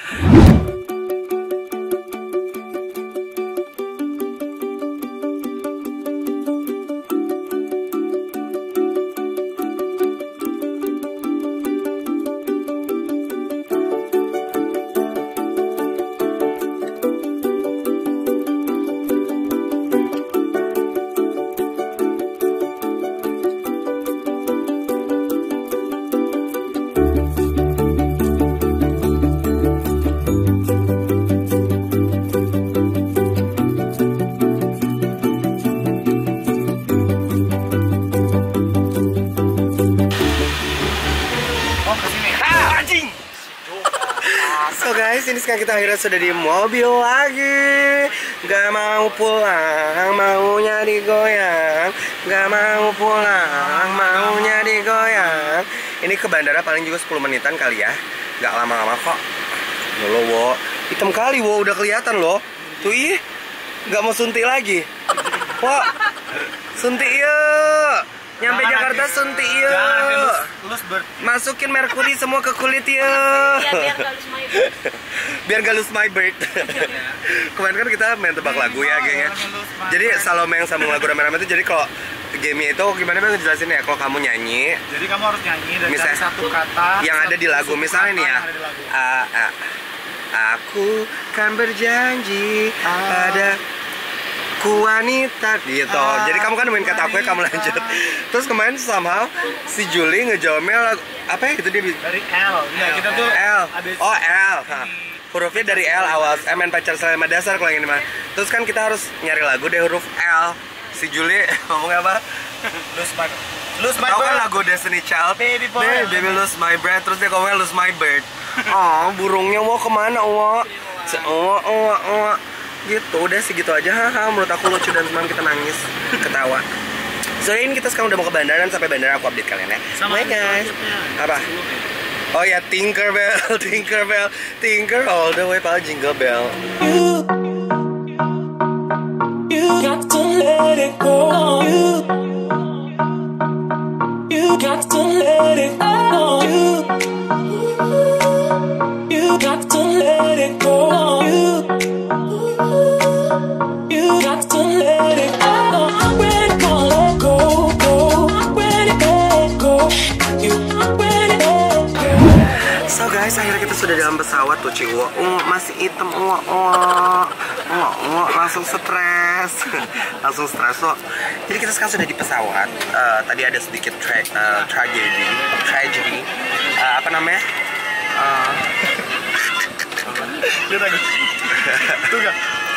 So guys, ini sekarang kita akhirnya sudah di mobil lagi. Gak mau pulang, maunya digoyang. Gak mau pulang, maunya digoyang. Ini ke bandara paling juga sepuluh menitan kali ya. Gak lama-lama kok. Loh, wo. Hitam kali, wo. Udah kelihatan loh. Tuh ih, gak mau suntik lagi. Wah, suntik yuk. Nyampe jangan Jakarta suntik yuk. Masukin merkuri semua ke kulit yuk. Biar biar gak lose my bird. Biar gak lose my bird. Kemarin kan kita main tebak lagu ya, gengnya. Jadi Salome yang sambung lagu rame-rame itu, jadi kalau game itu gimana bang ngejelasin ya? Kalau kamu nyanyi, Jadi kamu harus nyanyi dan Misalnya- cari satu kata yang ada di lagu, satu misalnya kata nih ya. yang ada di lagu. Ah, ah, aku kan berjanji pada ku wanita gitu. Ah, Jadi kamu kan nemuin kata aku ya, kamu wanita. lanjut. Terus kemarin somehow si Julie ngejawabnya lagu- apa ya itu dia bi- Dari L. Enggak, kita tuh L. abis- Oh L. Hah. Hurufnya dari L awal. Eh, main pacar selama dasar kalau yang ini mah. Terus kan kita harus nyari lagu dari huruf L. Si Julie ngomong apa? Lose my Lose my Tahu kan bird. lagu Destiny Child? Baby boy. Baby, baby lose my breath. Terus dia ngomongnya lose my bird. Oh, burungnya mau kemana, Wa? Oh, oh, oh. Gitu, udah sih gitu aja. Haha, menurut aku lucu dan semalam kita nangis, ketawa. So ini kita sekarang udah mau ke bandara dan sampai bandara aku update kalian ya. Sama Bye guys. selanjutnya. Apa? Oh ya, Tinkerbell, Tinkerbell, Tinker all the way pal Jingle Bell. You got to let it go. You, you got to let it go. You, you got to let it go. You, you got to let it go. I'm ready to let go, go. I'm ready to let go. You, I'm ready to let go. So guys, akhirnya kita sudah dalam pesawat tuh Ciwo. Uh, masih hitam, uh, uh, uh, uh, langsung stres, langsung stres. So, jadi kita sekarang sudah di pesawat. Uh, tadi ada sedikit tra uh, tragedi, tragedy. Uh, apa namanya? Uh, Lihat aku. Tuh enggak.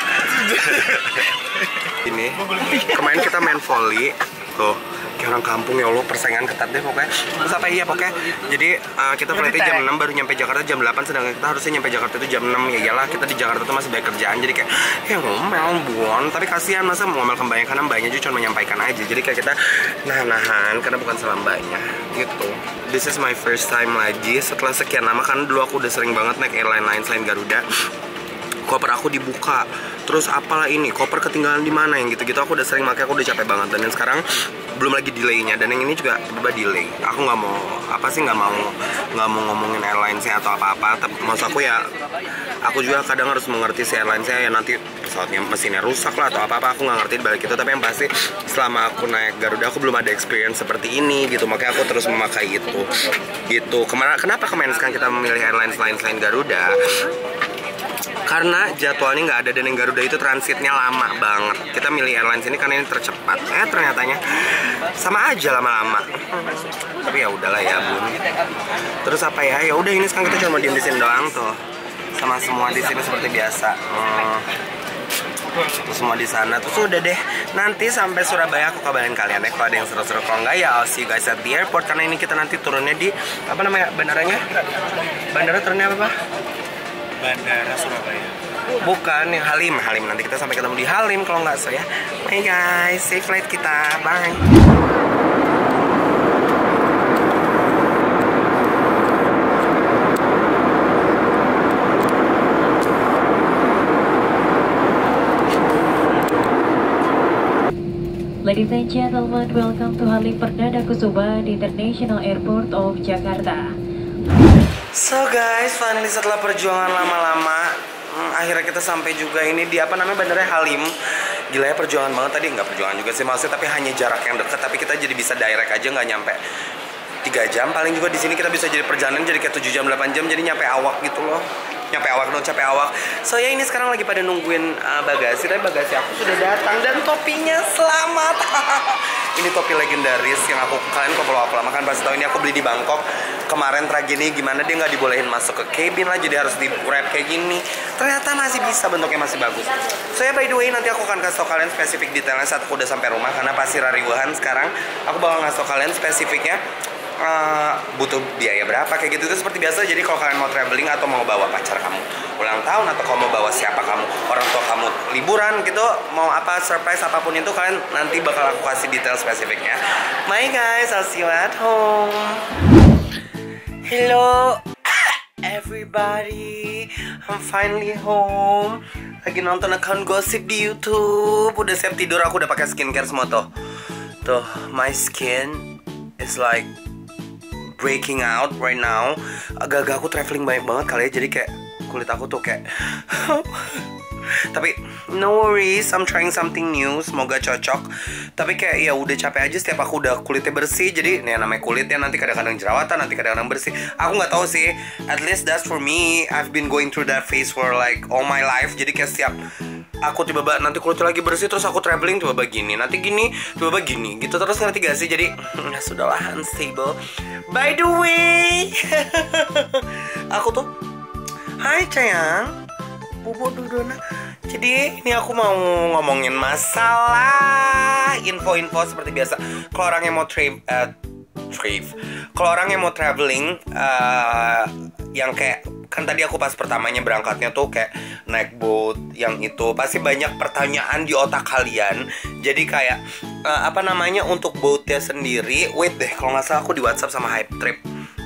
ini kemarin kita main volley tuh kayak orang kampung ya Allah, persaingan ketat deh pokoknya. Terus apa iya pokoknya jadi uh, kita flightnya jam enam baru nyampe Jakarta jam delapan, sedangkan kita harusnya nyampe Jakarta itu jam enam. Ya iyalah kita di Jakarta tuh masih banyak kerjaan, jadi kayak ya ngomel buon, tapi kasihan masa mau ngomel ke mbaknya karena mbaknya juga cuma menyampaikan aja, jadi kayak kita nahan-nahan karena bukan salah mbaknya gitu. This is my first time lagi setelah sekian lama, karena dulu aku udah sering banget naik airline lain selain Garuda. Koper aku dibuka, terus apalah ini, koper ketinggalan di mana yang gitu-gitu aku udah sering, makanya aku udah capek banget. Dan yang sekarang belum lagi delaynya, dan yang ini juga berubah delay. Aku nggak mau apa sih nggak mau nggak mau ngomongin airline-nya atau apa-apa. Tapi maksud aku ya, aku juga kadang harus mengerti si airline-nya ya, nanti pesawatnya mesinnya rusak lah atau apa-apa, aku nggak ngerti balik itu. Tapi yang pasti selama aku naik Garuda aku belum ada experience seperti ini gitu, makanya aku terus memakai itu gitu. Kemana, kenapa kemarin sekarang kita memilih airlines lain selain Garuda? Karena jadwalnya nggak ada, dan yang Garuda itu transitnya lama banget. Kita milih airlines ini karena ini tercepat. Eh ternyatanya sama aja lama-lama. Tapi ya udahlah ya bun. Terus apa ya? Ya udah ini sekarang kita cuma diem di sini doang tuh. Sama semua di sini seperti biasa. Hmm. Terus semua di sana. Terus udah deh. Nanti sampai Surabaya aku kabarin kalian ya kalau ada yang seru-seru. Kalau enggak ya I'll see you guys at the airport, karena ini kita nanti turunnya di apa namanya bandaranya? Bandara turunnya apa, Pak? Bandara Surabaya. Bukan, yang Halim, Halim. Nanti kita sampai ketemu di Halim kalau nggak salah ya. Bye guys, safe flight kita, bye. Ladies and gentlemen, welcome to Halim Perdana Kusuma di International Airport of Jakarta. So guys, finally setelah perjuangan lama-lama, hmm, akhirnya kita sampai juga ini di apa namanya bandara Halim. Gila ya perjuangan banget tadi, nggak perjuangan juga sih maksudnya, tapi hanya jarak yang dekat, tapi kita jadi bisa direct aja nggak nyampe tiga jam. Paling juga di sini kita bisa jadi perjalanan jadi kayak tujuh jam delapan jam, jadi nyampe awak gitu loh. Nyampe awak dong, capek awak. So ya ini sekarang lagi pada nungguin uh, bagasi, tapi bagasi aku sudah datang dan topinya selamat. Ini topi legendaris yang aku, kalian kok kalau aku lama kan pasti tahu, ini aku beli di Bangkok. Kemarin tragedi gimana dia nggak dibolehin masuk ke cabin lah, jadi harus di wrap kayak gini. Ternyata masih bisa, bentuknya masih bagus. So ya by the way nanti aku akan kasih tau kalian spesifik detailnya saat aku udah sampai rumah, karena pasti rariwahan sekarang. Aku bakal ngasih tau kalian spesifiknya. Uh, butuh biaya berapa kayak gitu, itu seperti biasa. Jadi kalau kalian mau traveling atau mau bawa pacar kamu ulang tahun, atau kalau mau bawa siapa kamu, orang tua kamu liburan gitu, mau apa surprise apapun itu, kalian nanti bakal aku kasih detail spesifiknya. Bye guys, I'll see you at home. Hello everybody, I'm finally home. Lagi nonton account gosip di YouTube. Udah siap tidur, aku udah pakai skincare semua tuh. Tuh, my skin is like breaking out right now. Agak-agak aku traveling banyak banget kali ya, jadi kayak kulit aku tuh kayak Tapi no worries, I'm trying something new, semoga cocok. Tapi kayak ya udah capek aja setiap aku udah kulitnya bersih. Jadi nih namanya kulitnya nanti kadang-kadang jerawatan, nanti kadang-kadang bersih. Aku nggak tahu sih, at least that's for me. I've been going through that phase for like all my life. Jadi kayak setiap aku tiba-tiba nanti kulitnya lagi bersih, terus aku traveling tiba-tiba gini, nanti gini, tiba-tiba gini, gitu terus, ngerti gak sih? Jadi ya sudahlah, unstable. By the way, aku tuh, hai sayang, Bobo Dudona. Jadi ini aku mau ngomongin masalah info-info seperti biasa. Kalau orang yang mau trip, uh, trip, kalau orang yang mau traveling, uh, yang kayak kan tadi aku pas pertamanya berangkatnya tuh kayak naik boat, yang itu pasti banyak pertanyaan di otak kalian. Jadi kayak uh, apa namanya untuk boatnya sendiri. Wait deh, kalau nggak salah aku di WhatsApp sama Hype Trip.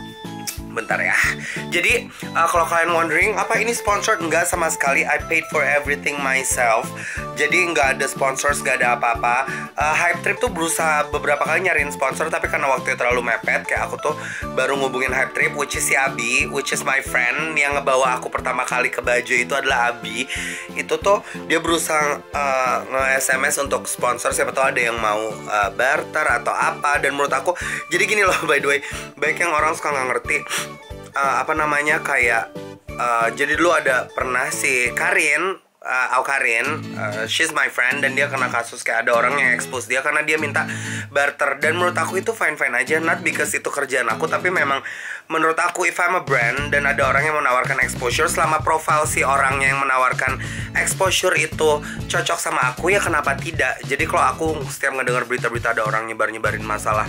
Bentar ya. Jadi uh, kalau kalian wondering apa ini sponsored, enggak sama sekali. I paid for everything myself. Jadi nggak ada sponsors, nggak ada apa-apa. uh, Hype Trip tuh berusaha beberapa kali nyariin sponsor, tapi karena waktunya terlalu mepet, kayak aku tuh baru ngubungin Hype Trip, which is si Abi, which is my friend yang ngebawa aku pertama kali ke Bajo itu adalah Abi. Itu tuh dia berusaha uh, nge-S M S untuk sponsor, siapa tahu ada yang mau uh, barter atau apa. Dan menurut aku, jadi gini loh, by the way, baik yang orang suka nggak ngerti uh, apa namanya kayak uh, jadi dulu ada pernah si Karin, uh, Au Karin, uh, she's my friend, dan dia kena kasus kayak ada orang yang expose dia karena dia minta barter. Dan menurut aku itu fine-fine aja, not because itu kerjaan aku, tapi memang menurut aku if I'm a brand dan ada orang yang menawarkan exposure, selama profile si orangnya yang menawarkan exposure itu cocok sama aku, ya kenapa tidak. Jadi kalau aku setiap ngedengar berita-berita ada orang nyebar-nyebarin masalah,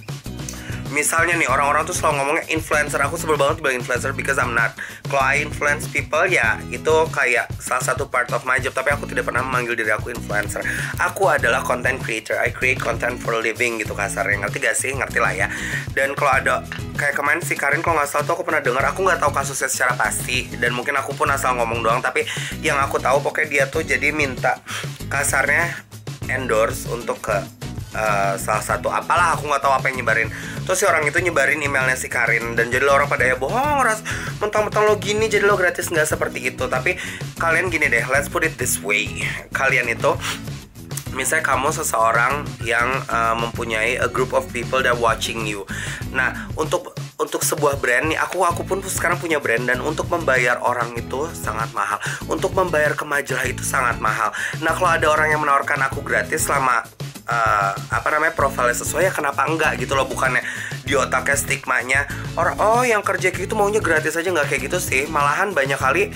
misalnya nih orang-orang tuh selalu ngomongnya influencer, aku sebel banget dibilang influencer because I'm not. Kalau I influence people, ya itu kayak salah satu part of my job, tapi aku tidak pernah memanggil diri aku influencer. Aku adalah content creator, I create content for a living gitu kasarnya, ngerti gak sih? Ngerti lah ya. Dan kalau ada kayak kemarin si Karin, kalau nggak salah tuh aku pernah dengar, aku nggak tahu kasusnya secara pasti, dan mungkin aku pun asal ngomong doang, tapi yang aku tahu pokoknya dia tuh jadi minta kasarnya endorse untuk ke Uh, salah satu apalah, aku nggak tahu apa yang nyebarin. Terus si orang itu nyebarin emailnya si Karin, dan jadi orang pada ya bohong, ras mentang-mentang lo gini jadi lo gratis. Nggak seperti itu. Tapi kalian gini deh, let's put it this way. Kalian itu misalnya kamu seseorang yang uh, mempunyai a group of people that watching you. Nah, untuk untuk sebuah brand nih, aku aku pun sekarang punya brand, dan untuk membayar orang itu sangat mahal. Untuk membayar ke majalah itu sangat mahal. Nah, kalau ada orang yang menawarkan aku gratis selama Uh, apa namanya profilnya sesuai, ya kenapa enggak gitu loh. Bukannya di otaknya stigmanya orang, oh yang kerja kayak gitu maunya gratis aja. Nggak kayak gitu sih. Malahan banyak kali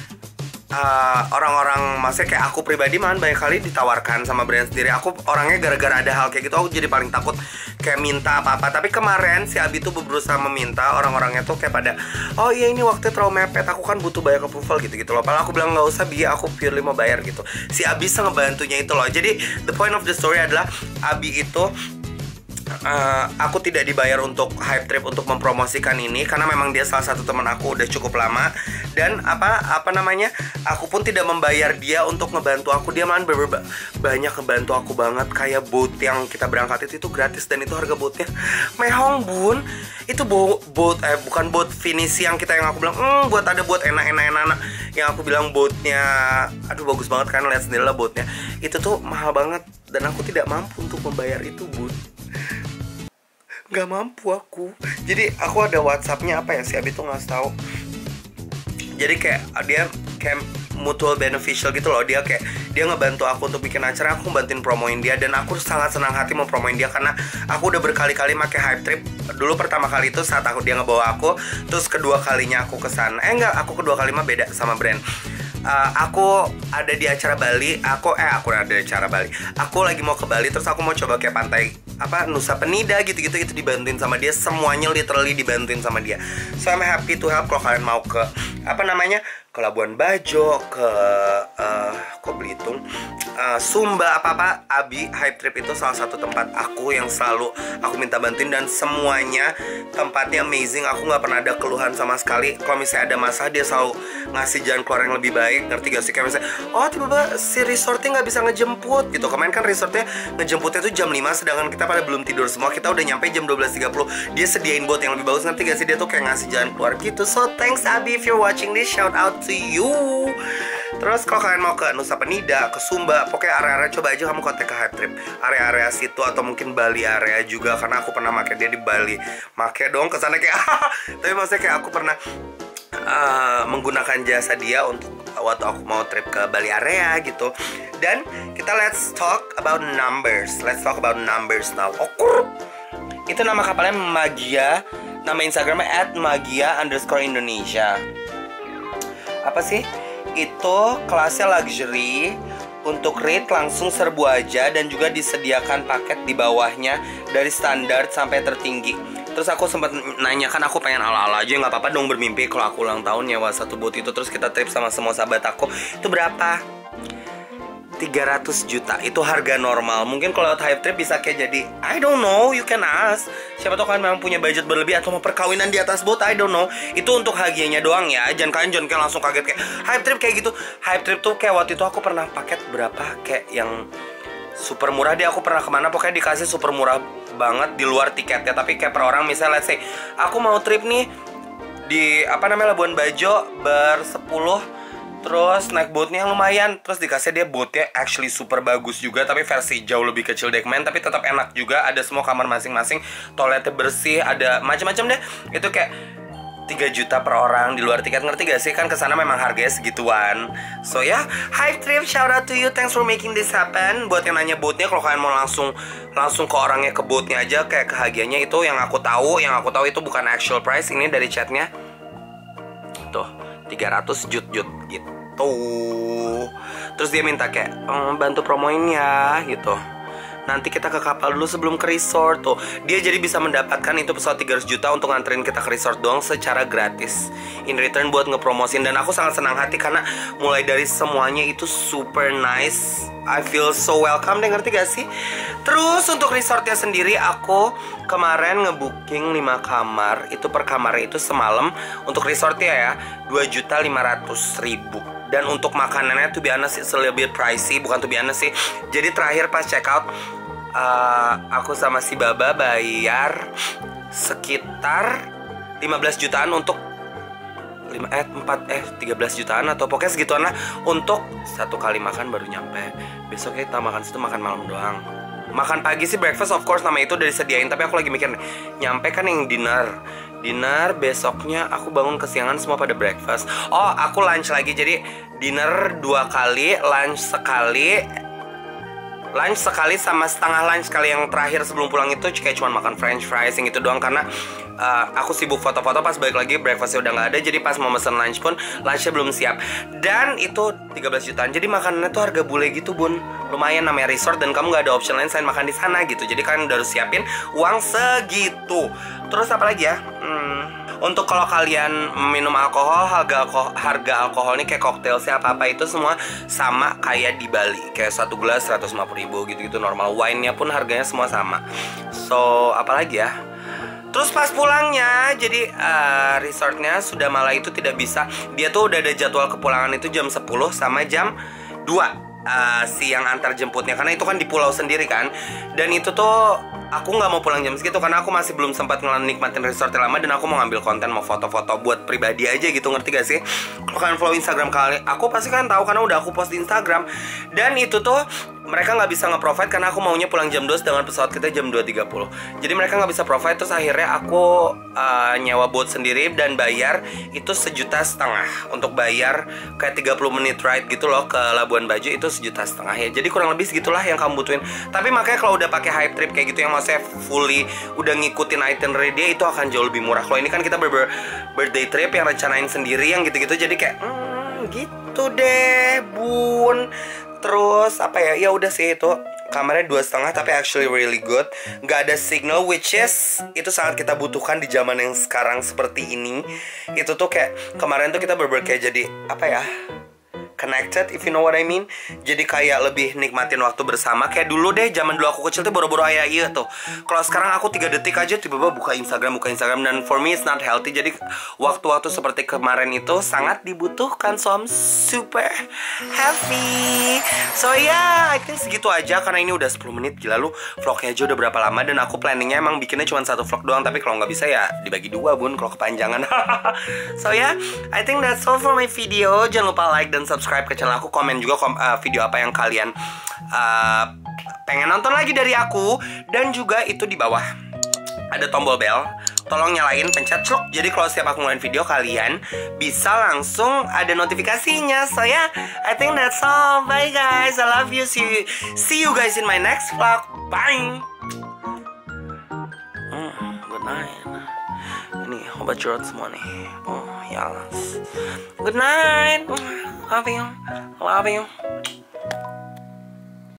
uh, orang-orang, maksudnya kayak aku pribadi malahan banyak kali ditawarkan sama brand sendiri. Aku orangnya gara-gara ada hal kayak gitu aku jadi paling takut kayak minta apa-apa. Tapi kemarin si Abi tuh berusaha meminta, orang-orangnya tuh kayak pada, oh iya ini waktunya terlalu mepet, aku kan butuh banyak approval gitu-gitu loh. Padahal aku bilang nggak usah Bi, aku purely mau bayar gitu. Si Abi bisa ngebantunya itu loh. Jadi the point of the story adalah Abi itu Uh, aku tidak dibayar untuk Hype Trip untuk mempromosikan ini, karena memang dia salah satu teman aku udah cukup lama. Dan apa apa namanya, aku pun tidak membayar dia untuk ngebantu aku. Dia malah ber- banyak ngebantu aku banget. Kayak boat yang kita berangkat itu, itu gratis, dan itu harga boatnya mehong bun. Itu boat, boat eh bukan boat finish yang kita, yang aku bilang hmm, buat ada buat enak-enak enak. Yang aku bilang boatnya, aduh bagus banget kan, lihat sendiri lah boatnya. Itu tuh mahal banget, dan aku tidak mampu untuk membayar itu bun. Gak mampu aku. Jadi aku ada WhatsAppnya apa ya, si Abi tuh ngasih tahu. Jadi kayak dia kayak mutual beneficial gitu loh. Dia kayak dia ngebantu aku untuk bikin acara, aku bantuin promoin dia, dan aku sangat senang hati mau promoin dia karena aku udah berkali-kali pakai Hype Trip. Dulu pertama kali itu saat aku dia ngebawa aku, terus kedua kalinya aku kesana. Eh enggak, aku kedua kali mah beda sama brand. Uh, aku ada di acara Bali, aku eh aku ada di acara Bali. Aku lagi mau ke Bali, terus aku mau coba kayak pantai apa Nusa Penida gitu-gitu, itu dibantuin sama dia, semuanya literally dibantuin sama dia. So I'm happy to help. Kalau kalian mau ke apa namanya ke Labuan Bajo, ke uh, kok Belitung, uh, Sumba, apa-apa, Abi Hype Trip itu salah satu tempat aku yang selalu aku minta bantuin, dan semuanya tempatnya amazing. Aku nggak pernah ada keluhan sama sekali. Kalau misalnya ada masalah, dia selalu ngasih jalan keluar yang lebih baik, ngerti gak sih? Kayak misalnya, oh tiba-tiba si resortnya nggak bisa ngejemput gitu. Kemarin kan resortnya ngejemputnya tuh jam lima, sedangkan kita pada belum tidur semua. Kita udah nyampe jam dua belas tiga puluh. Dia sediain boat yang lebih bagus, ngerti gak sih? Dia tuh kayak ngasih jalan keluar gitu. So thanks Abi, if you're watching this, shout out to you. Terus kalau kalian mau ke Nusa Penida, ke Sumba, pokoknya area-area coba aja kamu kontak ke Hype Trip. Area-area situ atau mungkin Bali area juga, karena aku pernah pakai dia di Bali. Make dong kesana kayak tapi maksudnya kayak aku pernah uh, menggunakan jasa dia untuk waktu aku mau trip ke Bali area gitu. Dan kita let's talk about numbers. Let's talk about numbers now. Okur. Itu nama kapalnya Magia. Nama Instagramnya at magia underscore Indonesia. Apa sih? Itu kelasnya luxury. Untuk rate langsung serbu aja. Dan juga disediakan paket di bawahnya dari standar sampai tertinggi. Terus aku sempat nanya, kan aku pengen ala-ala aja, nggak apa-apa dong bermimpi kalau aku ulang tahun nyewa satu boat itu. Terus kita trip sama semua sahabat aku. Itu berapa? tiga ratus juta. Itu harga normal. Mungkin kalau Hype Trip bisa kayak jadi, I don't know, you can ask. Siapa tahu kalian memang punya budget berlebih atau mau perkawinan di atas boat, I don't know. Itu untuk hadiahnya doang ya. Jangan kalian jangan kayak langsung kaget kayak Hype Trip kayak gitu. Hype Trip tuh kayak waktu itu aku pernah paket berapa, kayak yang super murah deh. Aku pernah kemana pokoknya dikasih super murah banget di luar tiketnya. Tapi kayak per orang misalnya let's say aku mau trip nih di apa namanya Labuan Bajo bersepuluh, terus naik boatnya lumayan, terus dikasih dia boatnya actually super bagus juga, tapi versi jauh lebih kecil deckman, tapi tetap enak juga. Ada semua kamar masing-masing, toiletnya bersih, ada macam-macam deh. Itu kayak tiga juta per orang di luar tiket, ngerti gak sih? Kan kesana memang harganya segituan. So ya, yeah, Hype Trip, shout out to you, thanks for making this happen. Buat yang nanya boatnya, kalau kalian mau langsung langsung ke orangnya, ke boatnya aja, kayak ke hadiahnya itu yang aku tahu, yang aku tahu itu bukan actual price. Ini dari chatnya tuh tiga ratus jut jut gitu. Terus dia minta kayak ehm, bantu promoin ya gitu. Nanti kita ke kapal dulu sebelum ke resort tuh. Dia jadi bisa mendapatkan itu pesawat tiga ratus juta untuk nganterin kita ke resort doang secara gratis. In return buat ngepromosin. Dan aku sangat senang hati karena mulai dari semuanya itu super nice. I feel so welcome deh, ngerti gak sih? Terus untuk resortnya sendiri aku kemarin ngebooking lima kamar. Itu per kamarnya itu semalam. Untuk resortnya ya dua juta lima ratus ribu. Dan untuk makanannya tuh biasa sih lebih pricey, bukan tuh biasa sih. Jadi terakhir pas check out uh, aku sama si Baba bayar sekitar lima belas jutaan untuk lima eh empat eh tiga belas jutaan atau pokoknya segituan lah untuk satu kali makan baru nyampe. Besok kita makan situ makan malam doang. Makan pagi sih breakfast of course nama itu udah disediain, tapi aku lagi mikir nyampe kan yang dinner. Dinner besoknya aku bangun kesiangan semua pada breakfast. Oh, aku lunch lagi. Jadi dinner dua kali, lunch sekali. Lunch sekali sama setengah lunch sekali. Yang terakhir sebelum pulang itu kayak cuma makan french fries yang itu doang. Karena uh, aku sibuk foto-foto, pas balik lagi breakfastnya udah gak ada. Jadi pas mau mesen lunch pun lunchnya belum siap. Dan itu tiga belas jutaan. Jadi makanannya tuh harga bule gitu bun. Lumayan, namanya resort dan kamu gak ada option lain selain makan di sana gitu. Jadi kalian udah harus siapin uang segitu. Terus apa lagi ya? Hmm, untuk kalau kalian minum alkohol, harga alkohol, harga alkohol ini kayak koktail sih apa-apa itu semua sama kayak di Bali. Kayak satu gelas seratus lima puluh ribu gitu-gitu normal. Wine-nya pun harganya semua sama. So, apalagi ya? Terus pas pulangnya, jadi uh, resortnya sudah malah itu tidak bisa. Dia tuh udah ada jadwal kepulangan itu jam sepuluh sama jam dua uh, siang antar jemputnya. Karena itu kan di pulau sendiri kan. Dan itu tuh aku nggak mau pulang jam segitu karena aku masih belum sempat nikmatin resortnya lama. Dan aku mau ngambil konten, mau foto-foto buat pribadi aja gitu, ngerti gak sih? Kalau kalian follow Instagram kalian, aku pasti kan tahu karena udah aku post di Instagram. Dan itu tuh mereka nggak bisa nge-provide karena aku maunya pulang jam dua sedangkan pesawat kita jam dua tiga puluh. Jadi mereka nggak bisa provide. Terus akhirnya aku uh, nyewa boat sendiri dan bayar itu sejuta setengah. Untuk bayar kayak tiga puluh menit ride gitu loh ke Labuan Bajo itu sejuta setengah ya. Jadi kurang lebih segitulah yang kamu butuhin. Tapi makanya kalau udah pakai Hype Trip kayak gitu yang maksudnya fully udah ngikutin itinerary dia, itu akan jauh lebih murah. Kalau ini kan kita ber birthday trip yang rencanain sendiri yang gitu-gitu. Jadi kayak hmm, gitu deh bun. Terus apa ya, ya udah sih itu kamarnya dua setengah tapi actually really good. Nggak ada signal, which is itu sangat kita butuhkan di zaman yang sekarang seperti ini. Itu tuh kayak kemarin tuh kita bener-bener kayak jadi apa ya, connected, if you know what I mean. Jadi kayak lebih nikmatin waktu bersama. Kayak dulu deh, zaman dulu aku kecil tuh boro-boro ayah iya tuh. Kalau sekarang aku tiga detik aja tiba-tiba buka Instagram, buka Instagram. Dan for me it's not healthy. Jadi waktu-waktu seperti kemarin itu sangat dibutuhkan. So I'm super happy. So ya yeah, I think segitu aja karena ini udah sepuluh menit. Gila lu, vlognya aja udah berapa lama. Dan aku planningnya emang bikinnya cuma satu vlog doang. Tapi kalau nggak bisa ya dibagi dua bun, kalau kepanjangan. So ya yeah, I think that's all for my video. Jangan lupa like dan subscribe subscribe ke channel aku, komen juga kom uh, video apa yang kalian uh, pengen nonton lagi dari aku. Dan juga itu di bawah ada tombol bell, tolong nyalain, pencet celuk. Jadi kalau setiap aku ngeluarin video, kalian bisa langsung ada notifikasinya. So ya, yeah, I think that's all. Bye guys, I love you. See you, see you guys in my next vlog. Bye. Mm, good night. Ini obat jerot semua nih. Oh, yes. Good night. Love you. Love you.